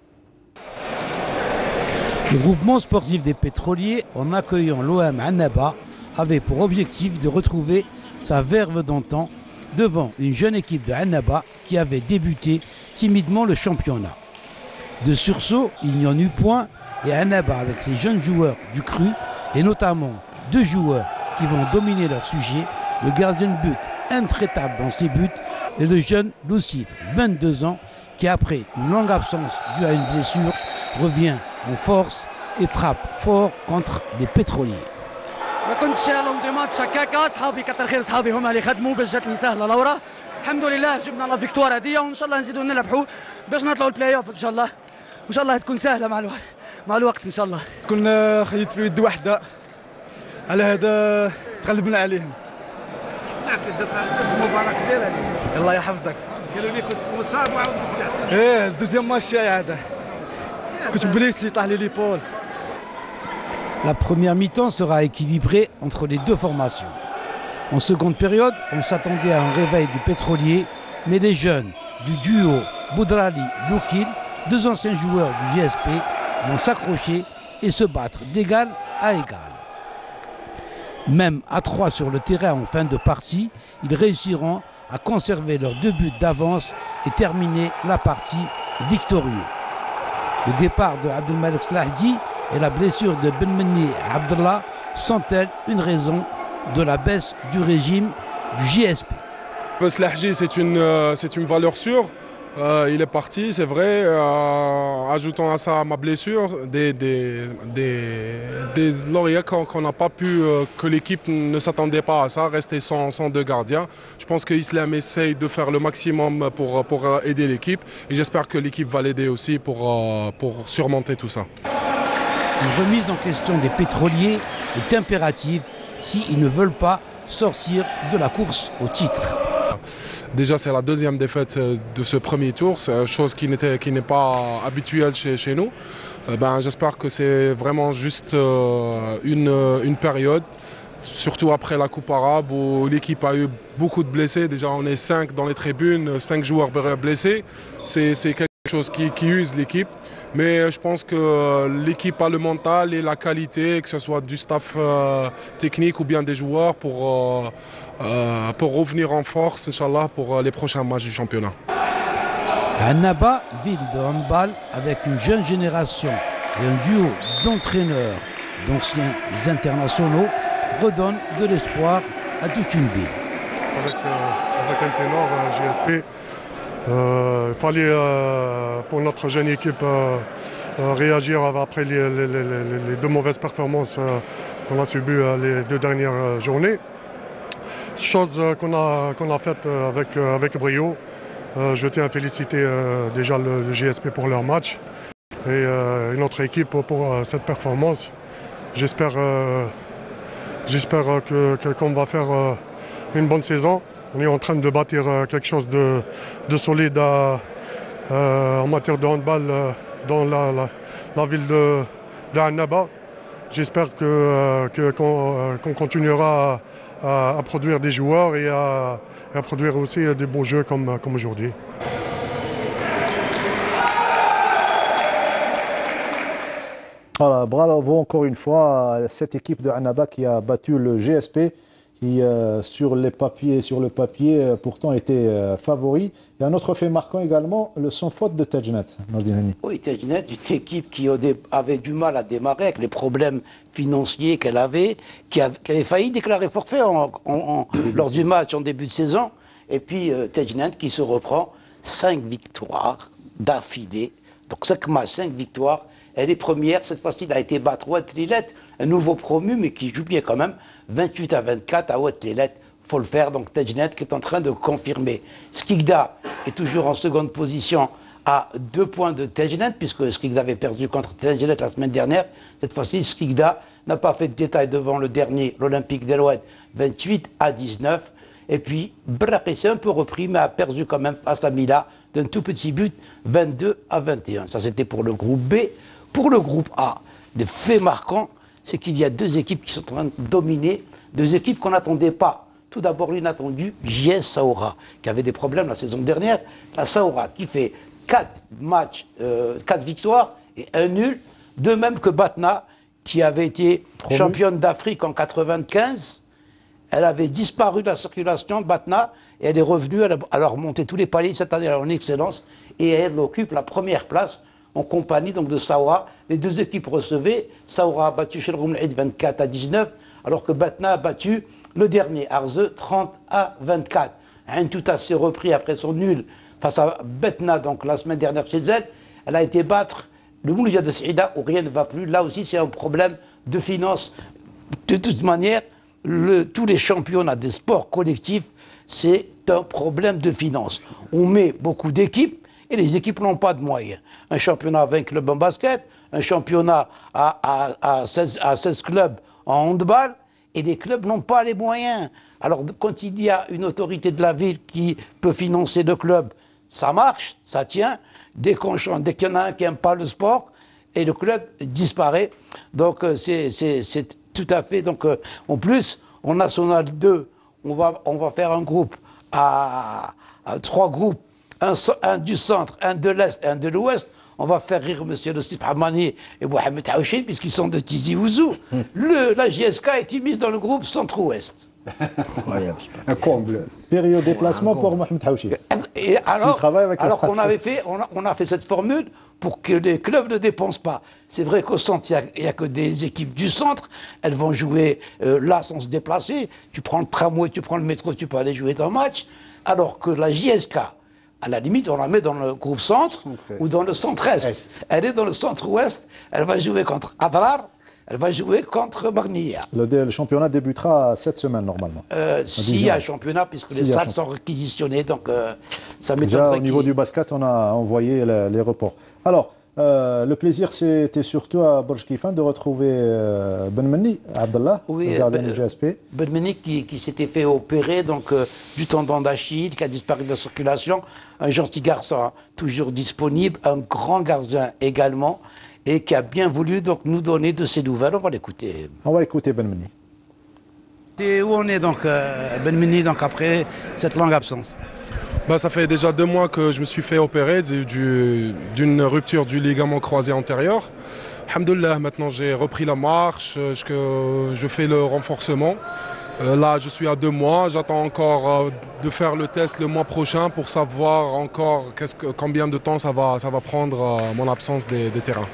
Le groupement sportif des pétroliers, en accueillant l'O M Annaba, avait pour objectif de retrouver sa verve d'antan devant une jeune équipe de Annaba qui avait débuté timidement le championnat. De sursaut, il n'y en eut point et Annaba, avec ses jeunes joueurs du cru, et notamment deux joueurs qui vont dominer leur sujet, le gardien de but intraitable dans ses buts et le jeune Loussif, vingt-deux ans, qui après une longue absence due à une blessure, revient en force et frappe fort contre les pétroliers. ما كنتش لونطيمات شكاكه اصحابي كتر خير اصحابي هما اللي خدموا باش جاتني سهله لورا الحمد لله جبنا لا فيكتوار هذه وان شاء الله نزيدوا نلعبوا باش نطلعوا البلاي اوف ان شاء الله وان شاء الله تكون سهله مع الوقت مع الوقت ان شاء الله كنا خيط في يد واحده على هذا تغلبنا عليهم مباراه كبيره الله يحفظك قالوا لي كنت مصاب وعاود رجعت ايه الدوزيام ماتش هذا كنت بليسي طاح لي ليبول. La première mi-temps sera équilibrée entre les deux formations. En seconde période, on s'attendait à un réveil du pétrolier, mais les jeunes du duo Boudrali-Loukil, deux anciens joueurs du G S P, vont s'accrocher et se battre d'égal à égal. Même à trois sur le terrain en fin de partie, ils réussiront à conserver leurs deux buts d'avance et terminer la partie victorieux. Le départ de Abdelmalek Slahdi et la blessure de Benmeni Abdallah sont-elles une raison de la baisse du régime du G S P? Slahdi, c'est une, euh, c'est une valeur sûre. Euh, il est parti, c'est vrai. Euh, ajoutant à ça ma blessure, des, des, des, des lauréats qu'on n'a pas pu, euh, que l'équipe ne s'attendait pas à ça, rester sans, sans deux gardiens. Je pense qu'Islam essaye de faire le maximum pour, pour aider l'équipe et j'espère que l'équipe va l'aider aussi pour, euh, pour surmonter tout ça. Une remise en question des pétroliers est impérative s'ils ne veulent pas sortir de la course au titre. Déjà, c'est la deuxième défaite de ce premier tour, chose qui n'était, qui n'est pas habituelle chez, chez nous. Ben, j'espère que c'est vraiment juste une, une période, surtout après la Coupe arabe où l'équipe a eu beaucoup de blessés. Déjà, on est cinq dans les tribunes, cinq joueurs blessés. C'est, c'est quelque chose qui, qui use l'équipe. Mais je pense que l'équipe a le mental et la qualité, que ce soit du staff euh, technique ou bien des joueurs, pour, euh, euh, pour revenir en force, Inch'Allah, pour les prochains matchs du championnat. Annaba, ville de handball avec une jeune génération et un duo d'entraîneurs, d'anciens internationaux, redonne de l'espoir à toute une ville. Avec, euh, avec un ténor euh, G S P, Euh, il fallait euh, pour notre jeune équipe euh, euh, réagir après les, les, les, les deux mauvaises performances euh, qu'on a subies euh, les deux dernières euh, journées. Chose euh, qu'on a, qu'on a faite euh, avec, euh, avec brio. Euh, je tiens à féliciter euh, déjà le, le G S P pour leur match et, euh, et notre équipe pour, pour euh, cette performance. J'espère, euh, j'espère que, que, qu'on va faire euh, une bonne saison. On est en train de bâtir quelque chose de, de solide à, euh, en matière de handball euh, dans la, la, la ville de, de Annaba. J'espère que, que, qu'on, qu'on continuera à, à produire des joueurs et à, à produire aussi des beaux jeux comme, comme aujourd'hui. Voilà, bravo encore une fois à cette équipe de Annaba qui a battu le G S P qui, euh, sur, les papiers, sur le papier, euh, pourtant était euh, favori. Il y a un autre fait marquant également, le sans faute de Tajnet. Oui, Tajnet, une équipe qui avait du mal à démarrer avec les problèmes financiers qu'elle avait, qui avait, qui avait failli déclarer forfait en, en, en, lors du match en début de saison. Et puis euh, Tajnet qui se reprend, cinq victoires d'affilée. Donc cinq matchs, cinq victoires. Elle est première, cette fois-ci, elle a été battre Oued Tlilet, un nouveau promu, mais qui joue bien quand même, vingt-huit à vingt-quatre à Oued Tlilet. Il faut le faire, donc Tajnet qui est en train de confirmer. Skikda est toujours en seconde position à deux points de Tajnet, puisque Skikda avait perdu contre Tajnet la semaine dernière. Cette fois-ci, Skikda n'a pas fait de détail devant le dernier, l'Olympique d'El-Oued, vingt-huit à dix-neuf. Et puis, Braqi s'est un peu repris, mais a perdu quand même face à Mila d'un tout petit but, vingt-deux à vingt et un. Ça, c'était pour le groupe B. Pour le groupe A, le fait marquant, c'est qu'il y a deux équipes qui sont en train de dominer, deux équipes qu'on n'attendait pas. Tout d'abord, l'inattendu, J S Saoura, qui avait des problèmes la saison dernière. La Saoura qui fait quatre matchs, euh, quatre victoires et un nul. De même que Batna, qui avait été Promu. championne d'Afrique en quatre-vingt-quinze. Elle avait disparu de la circulation, Batna, et elle est revenue, elle a remonté tous les paliers cette année en excellence, et elle occupe la première place en compagnie donc de Saoura. Les deux équipes recevaient. Saoura a battu chez le Roumlaïd vingt-quatre à dix-neuf, alors que Batna a battu le dernier, Arze, trente à vingt-quatre. Un tout assez repris après son nul face à Batna, donc la semaine dernière chez elle. Elle a été battre le Mouloudia de Saïda où rien ne va plus. Là aussi, c'est un problème de finances. De toute manière, le, tous les championnats des sports collectifs, c'est un problème de finances. On met beaucoup d'équipes, et les équipes n'ont pas de moyens. Un championnat avec club en basket, un championnat à, à, à, seize, à seize clubs en handball, et les clubs n'ont pas les moyens. Alors quand il y a une autorité de la ville qui peut financer le club, ça marche, ça tient. Dès qu'on chante, dès qu'il y en a un qui n'aime pas le sport, et le club disparaît. Donc c'est tout à fait... Donc, en plus, en National deux, on va, on va faire un groupe à, à trois groupes. Un, un du centre, un de l'Est, un de l'Ouest. On va faire rire M. Lostif Hamani et Mohamed Haouchine, puisqu'ils sont de Tizi Ouzou. Le, la J S K a été mise dans le groupe Centre-Ouest. Un comble. Période déplacement pour Mohamed Haouchine. Et alors, alors qu'on avait fait, on a, on a fait cette formule pour que les clubs ne dépensent pas. C'est vrai qu'au centre, il n'y a, a que des équipes du centre. Elles vont jouer euh, là sans se déplacer. Tu prends le tramway, tu prends le métro, tu peux aller jouer ton match. Alors que la J S K, à la limite, on la met dans le groupe centre ou dans le centre-est. Elle est dans le centre-ouest, elle va jouer contre Adrar, elle va jouer contre Barnia. Le, le championnat débutera cette semaine, normalement. Euh, S'il y a un championnat, puisque si les salles sont réquisitionnés, donc euh, ça m'étonnerait. Déjà, au niveau du basket, on a envoyé les, les reports. Alors, euh, le plaisir, c'était surtout à Burj Kifan de retrouver euh, Ben Menni, Abdallah, oui, le gardien ben, du G S P. Ben Menni qui, qui s'était fait opérer donc, euh, du tendon d'Achille, qui a disparu de la circulation. Un gentil garçon, hein, toujours disponible, un grand gardien également, et qui a bien voulu donc, nous donner de ses nouvelles. On va l'écouter. On va écouter Ben Menni. Et où on est donc, euh, Ben Menni, donc, après cette longue absence? Bah, ça fait déjà deux mois que je me suis fait opérer d'une rupture du ligament croisé antérieur. Alhamdoulilah, maintenant j'ai repris la marche, je, je fais le renforcement. Euh, là, je suis à deux mois. J'attends encore euh, de faire le test le mois prochain pour savoir encore que, combien de temps ça va, ça va prendre euh, mon absence des, des terrains.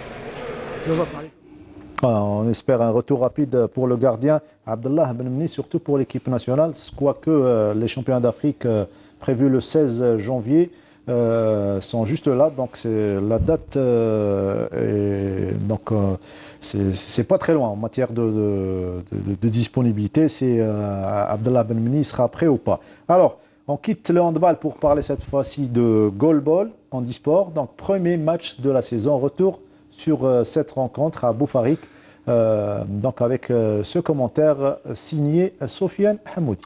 Voilà, on espère un retour rapide pour le gardien Abdallah Ben Menni, surtout pour l'équipe nationale, quoique euh, les championnats d'Afrique euh, prévus le seize janvier euh, sont juste là, donc c'est la date euh, et donc euh, c'est pas très loin en matière de, de, de, de disponibilité. C'est euh, Abdallah Ben Menni sera prêt ou pas. Alors on quitte le handball pour parler cette fois-ci de goalball handisport. Donc premier match de la saison, retour sur euh, cette rencontre à Boufarik, euh, donc avec euh, ce commentaire signé Sofiane Hamoudi.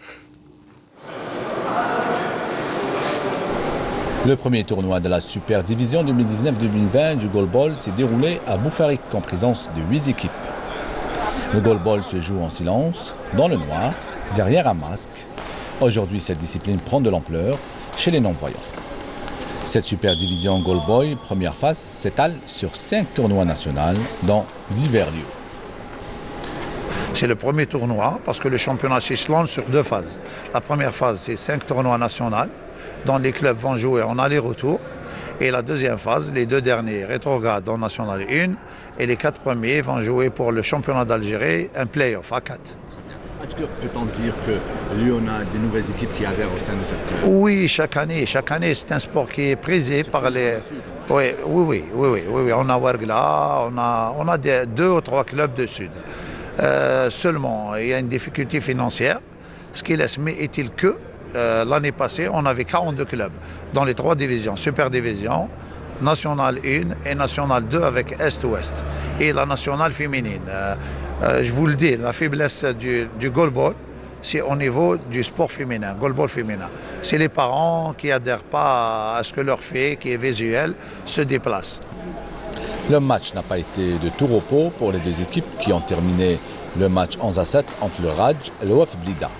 Le premier tournoi de la Super Division deux mille dix-neuf deux mille vingt du goalball s'est déroulé à Boufarik en présence de huit équipes. Le goalball se joue en silence, dans le noir, derrière un masque. Aujourd'hui, cette discipline prend de l'ampleur chez les non-voyants. Cette Super Division goalball première phase s'étale sur cinq tournois nationaux dans divers lieux. C'est le premier tournoi parce que le championnat s'échelonne sur deux phases. La première phase, c'est cinq tournois nationaux dont les clubs vont jouer en aller-retour. Et la deuxième phase, les deux derniers rétrogradent en National un et les quatre premiers vont jouer pour le championnat d'Algérie, un play-off à quatre. Est-ce que peut-on dire que Lyon a de nouvelles équipes qui adhèrent au sein de cette... Oui, chaque année. Chaque année, c'est un sport qui est prisé par les... Oui, oui, oui, oui, oui, oui, oui. On a Ouargla, on a, on a des, deux ou trois clubs de Sud. Euh, seulement, il y a une difficulté financière. Ce qui laisse, mais est-il que euh, l'année passée, on avait quarante-deux clubs dans les trois divisions, Super Division, National un et National deux avec Est-Ouest. Et la nationale féminine. Euh, euh, je vous le dis, la faiblesse du, du goalball, c'est au niveau du sport féminin, goalball féminin. C'est les parents qui n'adhèrent pas à ce que leur fille, qui est visuel, se déplace. Le match n'a pas été de tout repos pour les deux équipes qui ont terminé le match onze à sept entre le Raj et le Waf Blida.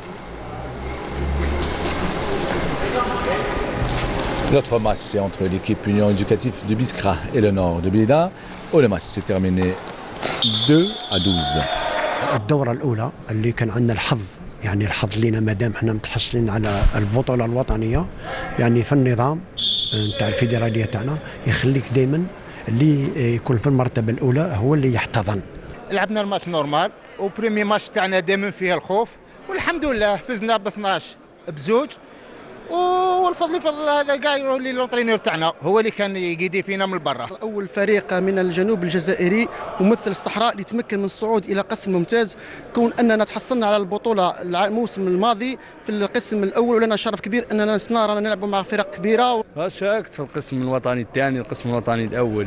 L'autre match, c'est entre l'équipe Union éducative de Biskra et le Nord de Blida, où le match s'est terminé deux à douze. الدورة الأولى اللي كان عندنا الحظ يعني الحظ لينا ما دام احنا متحصلين على البطولة الوطنية يعني في النظام نتاع الفيدرالية تاعنا يخليك دائما اللي يكون في المرتبة الأولى هو اللي يحتضن. لعبنا الماتش نورمال وبريمي ماتش تاعنا دائما فيه الخوف والحمد لله فزنا ب اثناش بزوج والفضل فضل هذا كاع اللي لونطرينير تاعنا هو اللي كان يقيدي فينا من برا. اول فريق من الجنوب الجزائري ممثل الصحراء اللي تمكن من الصعود الى قسم ممتاز كون اننا تحصلنا على البطوله الموسم الماضي في القسم الاول ولنا شرف كبير اننا سنرى نلعب مع فرق كبيره. شاركت في القسم الوطني الثاني القسم الوطني الاول.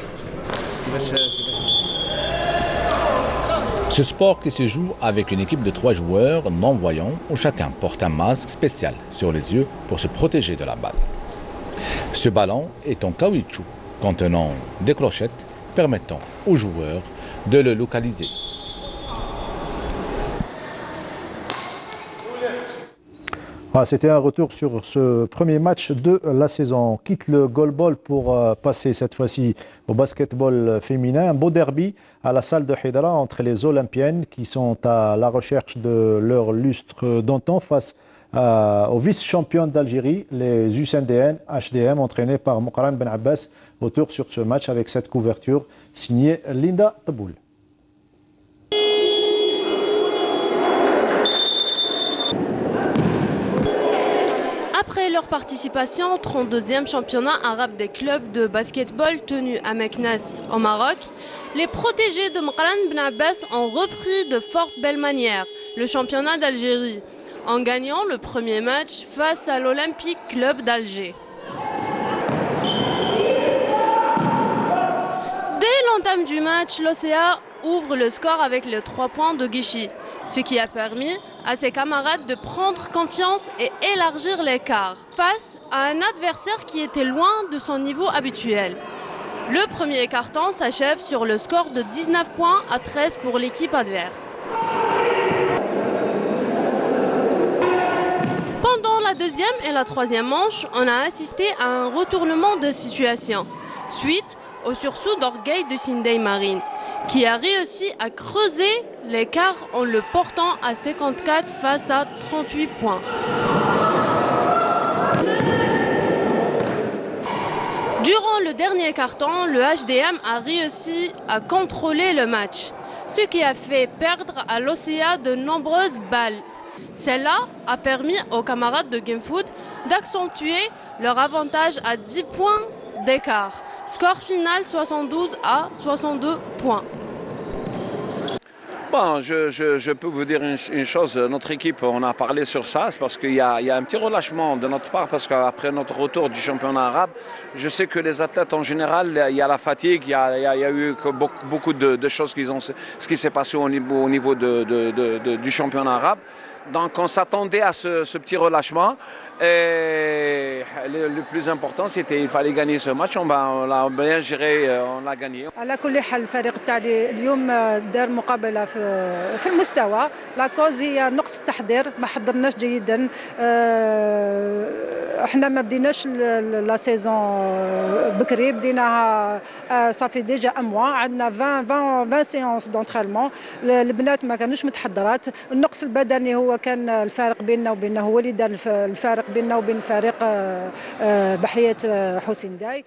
Ce sport qui se joue avec une équipe de trois joueurs non-voyants où chacun porte un masque spécial sur les yeux pour se protéger de la balle. Ce ballon est en caoutchouc contenant des clochettes permettant aux joueurs de le localiser. C'était un retour sur ce premier match de la saison. On quitte le goalball pour passer cette fois-ci au basketball féminin. Un beau derby à la salle de Haidara entre les Olympiennes qui sont à la recherche de leur lustre d'antan face à, aux vice-championnes d'Algérie, les U C N D N H D M, entraînés par Mouqran Ben Abbas. Retour sur ce match avec cette couverture signée Linda Taboul. Après leur participation au trente-deuxième championnat arabe des clubs de basketball tenu à Meknès au Maroc, les protégés de Mouqran Ben Abbas ont repris de fort belle manière le championnat d'Algérie en gagnant le premier match face à l'Olympique Club d'Alger. Dès l'entame du match, l'O C A ouvre le score avec les trois points de Guichy, ce qui a permis à ses camarades de prendre confiance et élargir l'écart face à un adversaire qui était loin de son niveau habituel. Le premier carton s'achève sur le score de dix-neuf points à treize pour l'équipe adverse. Pendant la deuxième et la troisième manche, on a assisté à un retournement de situation, suite au sursaut d'orgueil de Sindai Marine, qui a réussi à creuser l'écart en le portant à cinquante-quatre face à trente-huit points. Durant le dernier carton, le H D M a réussi à contrôler le match, ce qui a fait perdre à l'O C A de nombreuses balles. Cela a permis aux camarades de Gamefoot d'accentuer leur avantage à dix points d'écart. Score final soixante-douze à soixante-deux points. Bon, je, je, je peux vous dire une, une chose, notre équipe, on a parlé sur ça, c'est parce qu'il y, y a un petit relâchement de notre part, parce qu'après notre retour du championnat arabe, je sais que les athlètes en général, il y a la fatigue, il y a, il y a, il y a eu beaucoup, beaucoup de, de choses qui ont, ce qui s'est passé au niveau, au niveau de, de, de, de, du championnat arabe. Donc on s'attendait à ce, ce petit relâchement. Et le, le plus important, c'était qu'il fallait gagner ce match. On, on l'a bien géré, on l'a gagné. على كل حال الفريق تاعي اليوم دار مقابله في في المستوى. لا كوز هي نقص التحضير، ما حضرناش جيدا. احنا ما بديناش لا سيزون بكري، بديناها صافي ديجا اموا. عندنا عشرين عشرين سيونس دونترينمون. البنات ما كانوش متحضرات. النقص البدني هو كان الفارق بيننا وبينه، هو اللي دار الفارق بيننا وبين فريق بحرية حسين داي.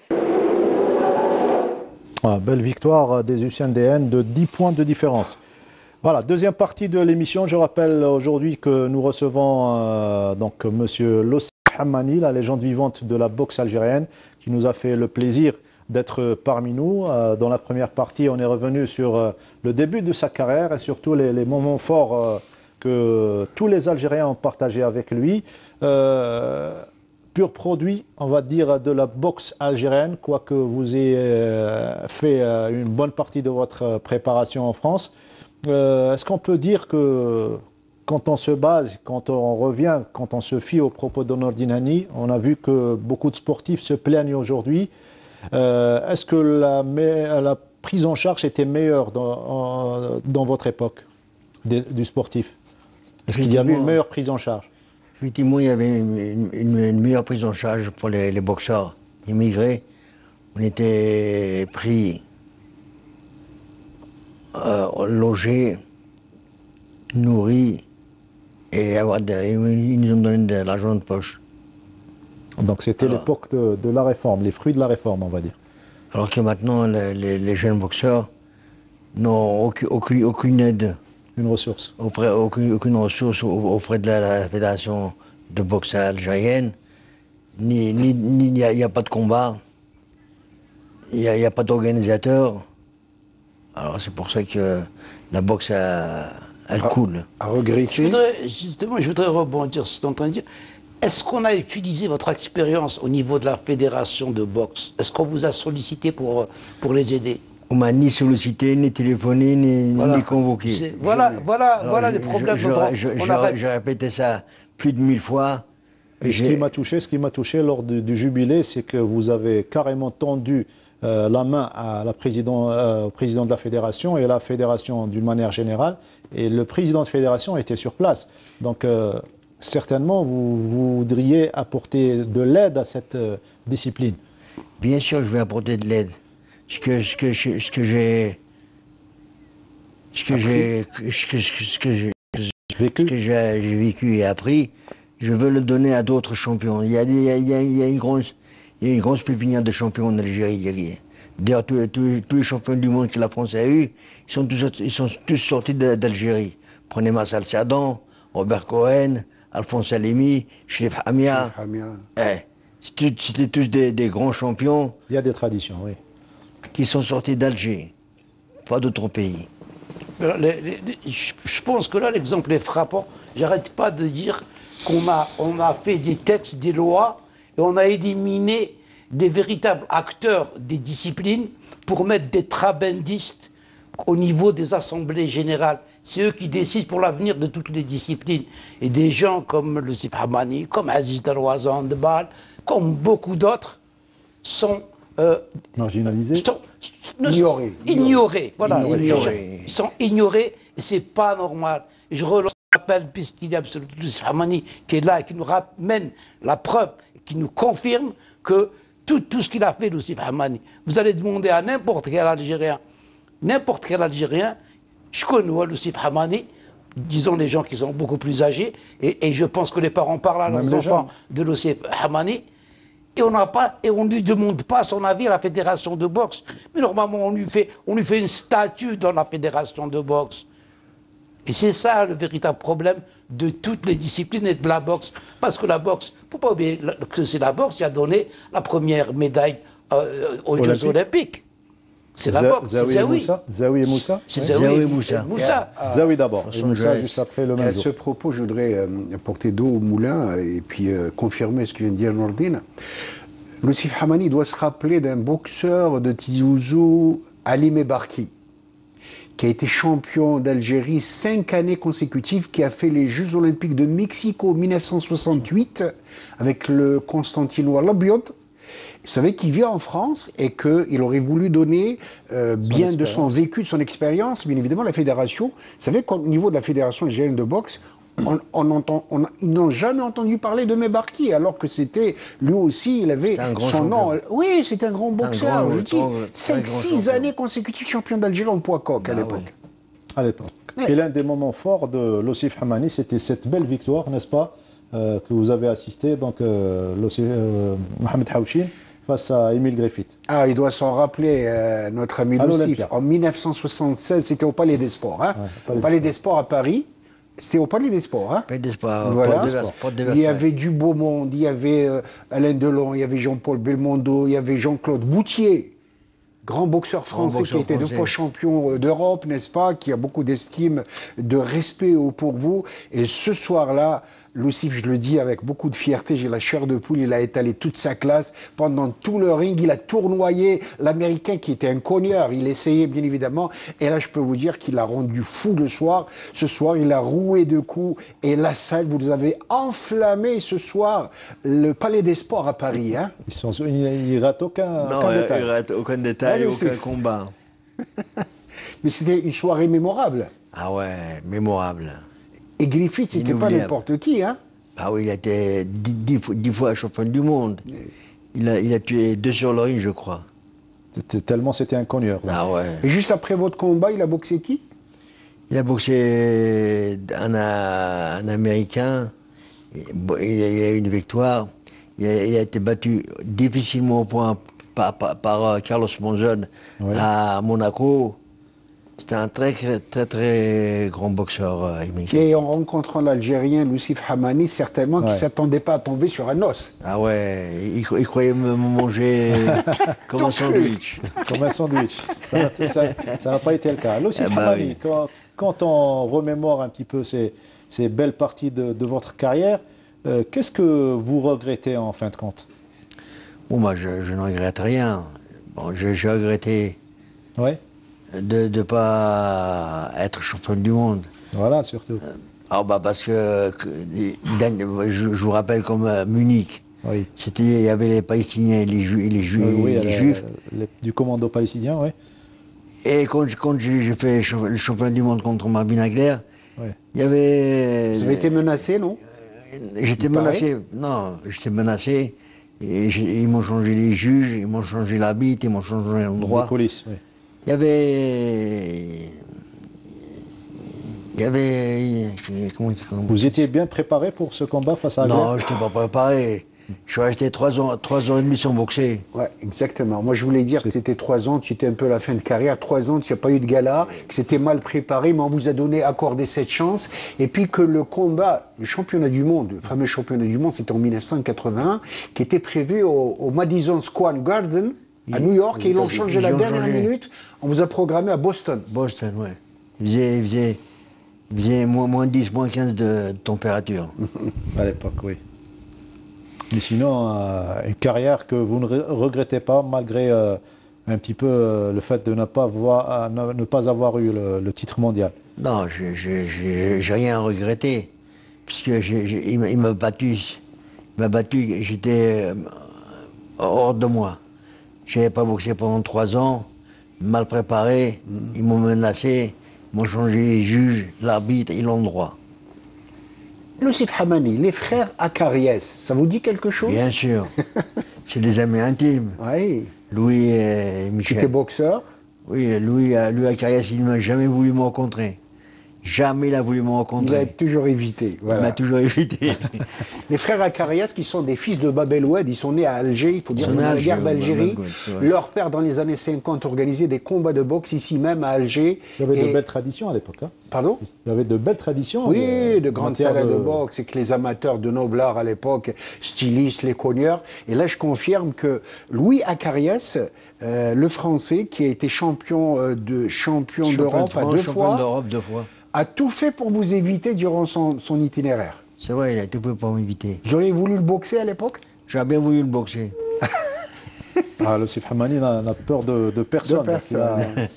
Ah, belle victoire des U C N D N de dix points de différence. Voilà, deuxième partie de l'émission. Je rappelle aujourd'hui que nous recevons euh, donc monsieur Lossif Hammani, la légende vivante de la boxe algérienne, qui nous a fait le plaisir d'être parmi nous. Euh, dans la première partie, on est revenu sur euh, le début de sa carrière et surtout les, les moments forts euh, que tous les Algériens ont partagé avec lui. Euh, pur produit, on va dire, de la boxe algérienne, quoique vous ayez euh, fait euh, une bonne partie de votre préparation en France. Euh, Est-ce qu'on peut dire que quand on se base, quand on revient, quand on se fie aux propos de Nordine Hani, on a vu que beaucoup de sportifs se plaignent aujourd'hui. Euh, Est-ce que la, la prise en charge était meilleure dans, en, dans votre époque de, du sportif? Est-ce qu'il y avait une meilleure prise en charge? Effectivement, il y avait une, une, une meilleure prise en charge pour les, les boxeurs immigrés. On était pris, euh, logés, nourris, et avoir de, ils nous ont donné de l'argent de poche. Donc c'était l'époque de, de la réforme, les fruits de la réforme, on va dire. Alors que maintenant, les, les, les jeunes boxeurs n'ont aucune, aucune, aucune aide. Une ressource. Auprès, aucune, aucune ressource auprès de la, la fédération de boxe algérienne. Ni, ni, ni, il n'y a, a pas de combat. Il n'y a, a pas d'organisateur. Alors c'est pour ça que la boxe, a, elle coule. À regretter. Je voudrais, justement, je voudrais rebondir sur ce que tu es en train de dire. Est-ce qu'on a utilisé votre expérience au niveau de la fédération de boxe? Est-ce qu'on vous a sollicité pour, pour les aider? On m'a ni sollicité, ni téléphoné, ni, voilà. ni convoqué. Voilà, voilà, Alors, voilà je, les problèmes. Je, je, je, je, je répétais ça plus de mille fois. Et ce qui m'a touché, ce qui m'a touché lors du, du jubilé, c'est que vous avez carrément tendu euh, la main à la président, euh, au président de la fédération et la fédération d'une manière générale. Et le président de fédération était sur place. Donc euh, certainement, vous, vous voudriez apporter de l'aide à cette euh, discipline. Bien sûr, je vais apporter de l'aide. Ce que, ce que, ce que j'ai, ce que j'ai, ce que, ce que j'ai vécu, ce que j'ai vécu et appris, je veux le donner à d'autres champions. Il y a, il y a, il y a, il y a une grosse, il y a une grosse pépinière de champions en Algérie. D'ailleurs, tous, tous, tous les champions du monde que la France a eu, ils sont tous, ils sont tous sortis d'Algérie. Prenez Massal Sadan, Robert Cohen, Alphonse Alimi, Chelif Hamia. Eh, c'était tous des, des grands champions. Il y a des traditions, oui. Qui sont sortis d'Alger, pas d'autres pays. Les, les, les, je pense que là, l'exemple est frappant. J'arrête pas de dire qu'on a, on a fait des textes, des lois, et on a éliminé des véritables acteurs des disciplines pour mettre des trabendistes au niveau des assemblées générales. C'est eux qui décident pour l'avenir de toutes les disciplines. Et des gens comme Lossif Hammani, comme Aziz Darwazan de Bâle, comme beaucoup d'autres, sont euh, marginalisés, sont, ignorés. Ignorés, voilà. Ignorés. Ignorés. Ils sont ignorés et c'est pas normal. Et je rappelle, puisqu'il y a Lossif Hammani qui est là et qui nous ramène la preuve, qui nous confirme que tout, tout ce qu'il a fait, Lossif Hammani, vous allez demander à n'importe quel Algérien, n'importe quel Algérien, je connais Lossif Hammani, disons les gens qui sont beaucoup plus âgés, et, et je pense que les parents parlent à leurs enfants de Lossif Hammani, et on n'a pas, et on ne lui demande pas son avis à la fédération de boxe. Mais normalement, on lui fait, on lui fait une statue dans la fédération de boxe. Et c'est ça le véritable problème de toutes les disciplines et de la boxe. Parce que la boxe, il ne faut pas oublier que c'est la boxe qui a donné la première médaille euh, aux Olympique. Jeux Olympiques. C'est la boxe, Zawi et Moussa. Zawi et Moussa. C'est Zawi et Moussa. Moussa. Zawi d'abord, et Moussa juste après le même À jour. ce propos, je voudrais euh, porter d'eau au moulin et puis euh, confirmer ce que vient de dire Nordine. Lossif Hammani doit se rappeler d'un boxeur de Tizi Ouzou, Ali Mebarki, qui a été champion d'Algérie cinq années consécutives, qui a fait les Jeux Olympiques de Mexico mille neuf cent soixante-huit avec le Constantino Labiot. Vous savez qu'il vient en France et qu'il aurait voulu donner euh, bien de son vécu, de son expérience, bien évidemment, la fédération. Vous savez qu'au niveau de la fédération algérienne de boxe, on, on entend, on, ils n'ont jamais entendu parler de Mebarki, alors que c'était, lui aussi, il avait son nom. Oui, c'était un grand boxeur. Un grand, je dis, cinq six années consécutives champion d'Algérie en poids coq à l'époque. Oui. À l'époque. Ouais. Et l'un des moments forts de Lossif Hamani, c'était cette belle victoire, n'est-ce pas, euh, que vous avez assisté, donc euh, euh, Mohamed Haouchine, face à Émile Griffith. Ah, il doit s'en rappeler, euh, notre ami Lossif. En mille neuf cent soixante-seize, c'était au Palais des Sports. Hein, ouais, au Palais des Sports à Paris. C'était au Palais des Sports. Hein. Palais des Sports. Voilà. Sports. Il y avait du beau monde, il y avait euh, Alain Delon, il y avait Jean-Paul Belmondo, il y avait Jean-Claude Boutier, grand boxeur français grand boxeur qui était deux fois champion d'Europe, n'est-ce pas, qui a beaucoup d'estime, de respect pour vous. Et ce soir-là, Lossif, je le dis avec beaucoup de fierté, j'ai la chair de poule, il a étalé toute sa classe pendant tout le ring, il a tournoyé l'Américain qui était un cogneur, il essayait bien évidemment, et là je peux vous dire qu'il a rendu fou le soir. Ce soir, il a roué de coups, et la salle, vous avez enflammé ce soir le Palais des Sports à Paris. Hein. Ils sont, il ne rate aucun, non, aucun il, détail. Il rate aucun détail, aucun combat. Mais c'était une soirée mémorable. Ah ouais, mémorable. Et Griffith, c'était pas n'importe qui, hein? Ah oui, il a été dix, dix, dix fois champion du monde. Il a, il a tué deux sur le ring, je crois. Tellement c'était un cogneur. Ah ouais. Et juste après votre combat, il a boxé qui? Il a boxé un, un Américain. Il a, il a eu une victoire. Il a, il a été battu difficilement au point par, par, par Carlos Monzon ouais. à Monaco. C'était un très, très, très grand boxeur. Euh, et en rencontrant l'Algérien Lossif Hamani, certainement ouais. qu'il ne s'attendait pas à tomber sur un os. Ah ouais, il, il croyait me manger comme un sandwich. Comme un sandwich. Ça n'a pas été le cas. Lossif eh Hamani, oui. quand, quand on remémore un petit peu ces, ces belles parties de, de votre carrière, euh, qu'est-ce que vous regrettez en fin de compte? Bon, moi, je, je ne regrette rien. Bon, j'ai regretté... Ouais. de ne pas être champion du monde. Voilà, surtout. Alors, bah, parce que, que je, je vous rappelle comme euh, Munich, oui. c'était, il y avait les Palestiniens et les, Ju les, Ju oui, oui, les les, Juifs. Les, du commando palestinien, oui. Et quand, quand j'ai fait le champion du monde contre Marvin Hagler, oui. il y avait... Vous avez été menacé, non? J'étais menacé, non, j'étais menacé. Et ils m'ont changé les juges, ils m'ont changé l'arbitre, ils m'ont changé l'endroit. Les coulisses, oui. Il y avait... Il y avait... Comment, comment... Vous étiez bien préparé pour ce combat face à Hagler? Non, je n'étais pas préparé. Je suis resté trois ans, trois ans et demi sans boxer. Ouais, exactement. Moi, je voulais dire que c'était trois ans, tu étais un peu à la fin de carrière. Trois ans, tu n'as pas eu de gala, que c'était mal préparé, mais on vous a donné, accordé cette chance. Et puis que le combat, le championnat du monde, le fameux championnat du monde, c'était en mille neuf cent quatre-vingt-un, qui était prévu au, au Madison Square Garden, à New York, et ils l'ont changé la dernière changé. minute. On vous a programmé à Boston. Boston, ouais. Il faisait, il faisait, il faisait moins, moins dix, moins quinze de, de température. À l'époque, oui. Mais sinon, euh, une carrière que vous ne regrettez pas, malgré euh, un petit peu euh, le fait de ne pas, voir, ne, ne pas avoir eu le, le titre mondial. Non, je n'ai rien à regretter. Puisque je, je, il m'a battu, il m'a battu, j'étais hors de moi. Je n'avais pas boxé pendant trois ans, mal préparé, mmh. ils m'ont menacé, ils m'ont changé les juges, l'arbitre et l'endroit. Lossif Hamani, les frères Acariès, ça vous dit quelque chose? Bien sûr. C'est des amis intimes. Oui. Louis et Michel. Tu étais boxeur? Oui, Louis, Louis Acariès, il ne m'a jamais voulu me rencontrer. Jamais il a voulu me rencontrer. Il a toujours évité. Voilà. Il m'a toujours évité. Les frères Acariès, qui sont des fils de Bab el Oued, ils sont nés à Alger, il faut dire, dans la guerre d'Algérie. Leur père, dans les années cinquante, organisait des combats de boxe ici même à Alger. Il y avait et... de belles traditions à l'époque. Hein. Pardon? Il y avait de belles traditions. Oui, de, de grandes salles de... de boxe, et que les amateurs de noble art à l'époque, stylistes, les cogneurs. Et là, je confirme que Louis Acariès, euh, le Français, qui a été champion euh, de champion d'Europe à deux fois. d'Europe deux fois. A tout fait pour vous éviter durant son, son itinéraire. C'est vrai, il a tout fait pour m'éviter. Vous auriez voulu le boxer à l'époque? J'aurais bien voulu le boxer. Ah, Lossif Hamani n'a peur de, de personne. De personne. Il a,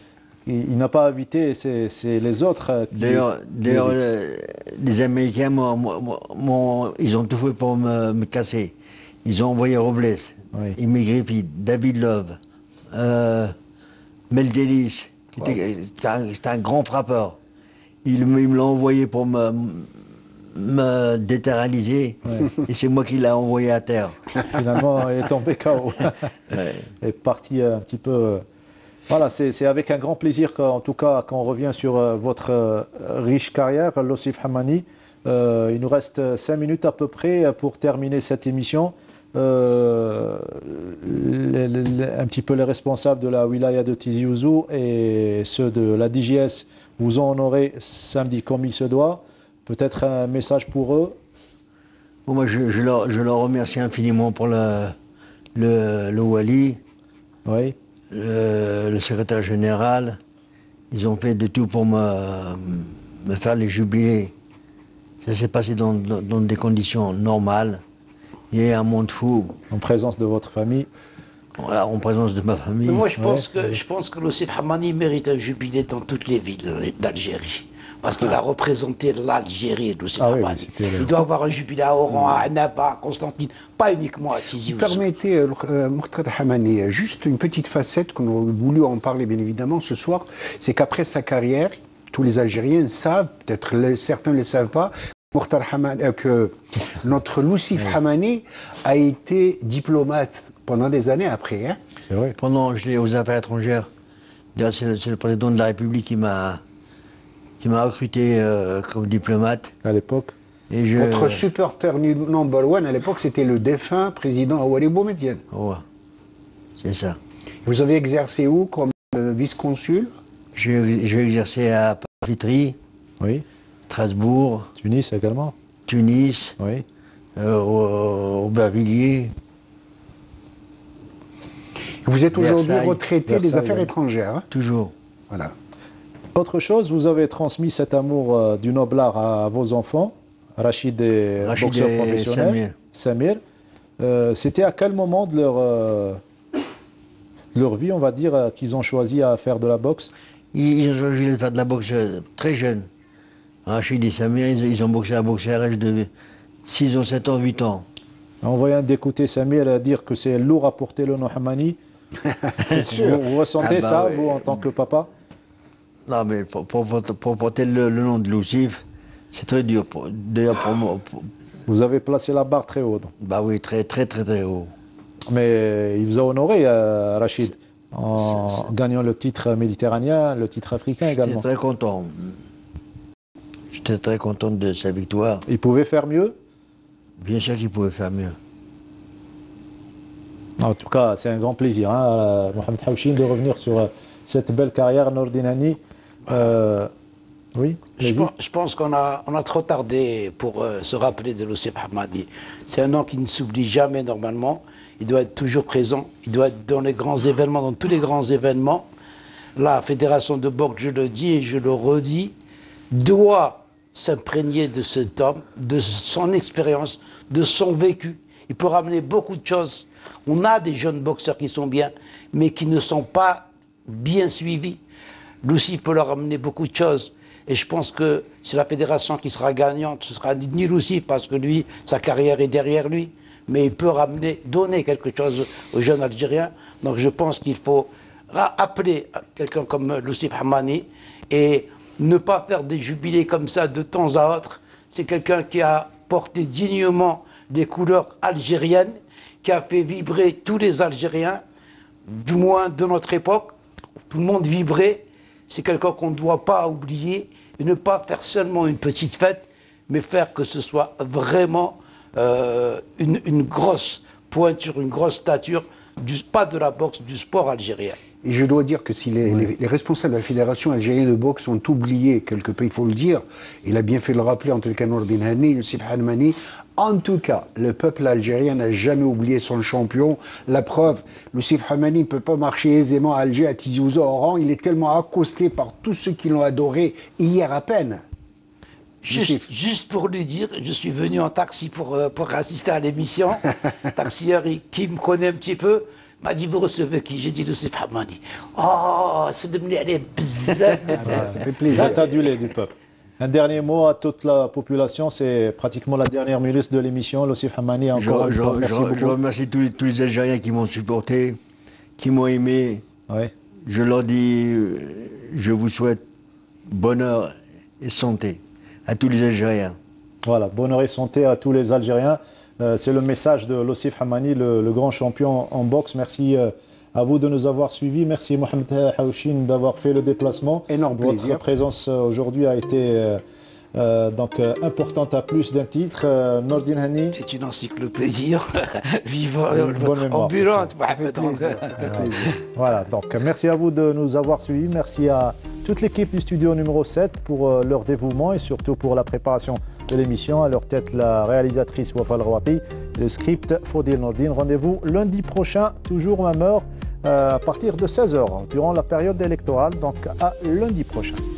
il, il n'a pas invité c'est les autres. D'ailleurs, euh, les Américains, m'ont, m'ont, ils ont tout fait pour me, me casser. Ils ont envoyé Robles, oui. Emile Griffith, David Love, euh, Mel Delis. C'était un, un grand frappeur. Il, il me l'a envoyé pour me, me déterraliser. Ouais. Et c'est moi qui l'ai envoyé à terre. Finalement, il est tombé K O. Ouais. Il est parti un petit peu... Voilà, c'est avec un grand plaisir qu'en tout cas, qu'on revient sur euh, votre euh, riche carrière, Loussif Hammani. Euh, il nous reste cinq minutes à peu près pour terminer cette émission. Euh, les, les, un petit peu les responsables de la wilaya de Tizi Ouzou et ceux de la D J S vous ont honoré samedi comme il se doit. Peut-être un message pour eux. Bon, moi, je, je, leur, je leur remercie infiniment pour le, le, le Wali. Oui. Le, le secrétaire général, ils ont fait de tout pour me, me faire les jubilés. Ça s'est passé dans, dans, dans des conditions normales. Il y a eu un monde fou. En présence de votre famille. Voilà, en présence de ma famille. Mais moi, je pense ouais, que, ouais. je pense que Loussif Hammani mérite un jubilé dans toutes les villes d'Algérie. Parce qu'il a représenté l'Algérie, Loussif ah, Hammani. Oui, il doit avoir un jubilé à Oran, à Annaba, à Constantine, pas uniquement à Tizi Ouzou. Permettez, euh, Mourtada Hammani, juste une petite facette qu'on a voulu en parler bien évidemment ce soir, c'est qu'après sa carrière, tous les Algériens savent, peut-être certains ne le savent pas, Hammani, euh, que notre Loussif Hammani a été diplomate pendant des années après. Hein. C'est vrai. Pendant, je l'ai aux affaires étrangères. C'est le, le président de la République qui m'a qui m'a recruté euh, comme diplomate. À l'époque. Je... Votre supporter number one à l'époque, c'était le défunt président Awali Boumediene. Ouais, c'est ça. Vous avez exercé où comme euh, vice-consul? J'ai exercé à Vitry. Oui. Strasbourg. Tunis également. Tunis. Oui. Euh, au, au Bervilliers. Vous êtes aujourd'hui retraité des affaires oui. étrangères. Hein? Toujours. Voilà. Autre chose, vous avez transmis cet amour euh, du noble art à, à vos enfants, Rachid et Rachid boxeur et professionnel, Samir. Samir. Euh, C'était à quel moment de leur, euh, leur vie, on va dire, euh, qu'ils ont choisi à faire de la boxe? Ils ont choisi de faire de la boxe très jeune. Rachid et Samir, ils, ils ont boxé à boxer à l'âge de six ans, sept ans, huit ans. On vient d'écouter Samir dire que c'est lourd à porter le nom Hammani. C'est sûr. Vous, vous ressentez ah bah ça, ouais. vous, en tant que papa? Non, mais pour, pour, pour porter le, le nom de Loussif, c'est très dur. D'ailleurs, pour moi. Pour... Vous avez placé la barre très haut. Donc. Bah oui, très, très, très, très haut. Mais il vous a honoré, euh, Rachid, en c est, c est... gagnant le titre méditerranéen, le titre africain également. J'étais très content. J'étais très content de sa victoire. Il pouvait faire mieux? Bien sûr qu'il pouvait faire mieux. En tout cas, c'est un grand plaisir, hein, Mohamed Haouchine, de revenir sur euh, cette belle carrière Nordinani. Euh, oui, je pense, je pense qu'on a, on a trop tardé pour euh, se rappeler de Loussif Hammani. C'est un nom qui ne s'oublie jamais normalement. Il doit être toujours présent. Il doit être dans les grands événements, dans tous les grands événements. La fédération de boxe, je le dis et je le redis, doit s'imprégner de cet homme, de son expérience, de son vécu. Il peut ramener beaucoup de choses. On a des jeunes boxeurs qui sont bien, mais qui ne sont pas bien suivis. Loussif peut leur amener beaucoup de choses. Et je pense que c'est la fédération qui sera gagnante. Ce sera ni Loussif, parce que lui, sa carrière est derrière lui. Mais il peut ramener, donner quelque chose aux jeunes Algériens. Donc je pense qu'il faut appeler quelqu'un comme Loussif Hammani et ne pas faire des jubilés comme ça de temps à autre. C'est quelqu'un qui a porté dignement les couleurs algériennes, qui a fait vibrer tous les Algériens, du moins de notre époque. Tout le monde vibrait. C'est quelqu'un qu'on ne doit pas oublier et ne pas faire seulement une petite fête, mais faire que ce soit vraiment euh, une, une grosse pointure, une grosse stature, du, pas de la boxe, du sport algérien. Et je dois dire que si les, oui. les, les responsables de la Fédération algérienne de boxe ont oublié quelque peu, il faut le dire, il a bien fait le rappeler, en tout cas Nordinani, Loussif Hammani, en tout cas, le peuple algérien n'a jamais oublié son champion. La preuve, Loussif Hammani ne peut pas marcher aisément à Alger, à Tizi Ouzou, à Oran. Il est tellement accosté par tous ceux qui l'ont adoré hier à peine. Juste, juste pour lui dire, je suis venu en taxi pour, pour assister à l'émission. Taxieur qui me connaît un petit peu m'a dit vous recevez qui? J'ai dit Youssef Hamani. Oh, c'est devenu aller bzzaf. Ça fait plaisir. C'est adulé du peuple. Un dernier mot à toute la population, c'est pratiquement la dernière minute de l'émission. Youssef Hamani, encore je, une fois, je, merci je, beaucoup. Je remercie tous, tous les Algériens qui m'ont supporté, qui m'ont aimé. Ouais. Je leur dis, je vous souhaite bonheur et santé à tous les Algériens. Voilà, bonheur et santé à tous les Algériens. Euh, c'est le message de Youssef Hamani, le, le grand champion en boxe. Merci euh, à vous de nous avoir suivis. Merci Mohamed Haouchine d'avoir fait le déplacement. Énorme plaisir. Votre présence euh, aujourd'hui a été euh, euh, donc, euh, importante à plus d'un titre. Euh, Nordine Hani. C'est une encyclopédie vivante, euh, ambulante, Mohamed. Voilà, donc merci à vous de nous avoir suivis. Merci à toute l'équipe du studio numéro sept pour euh, leur dévouement et surtout pour la préparation de l'émission. À leur tête, la réalisatrice Wafa Al-Rawati, le script Fodil Nordine. Rendez-vous lundi prochain, toujours même heure, euh, à partir de seize heures, durant la période électorale. Donc à lundi prochain.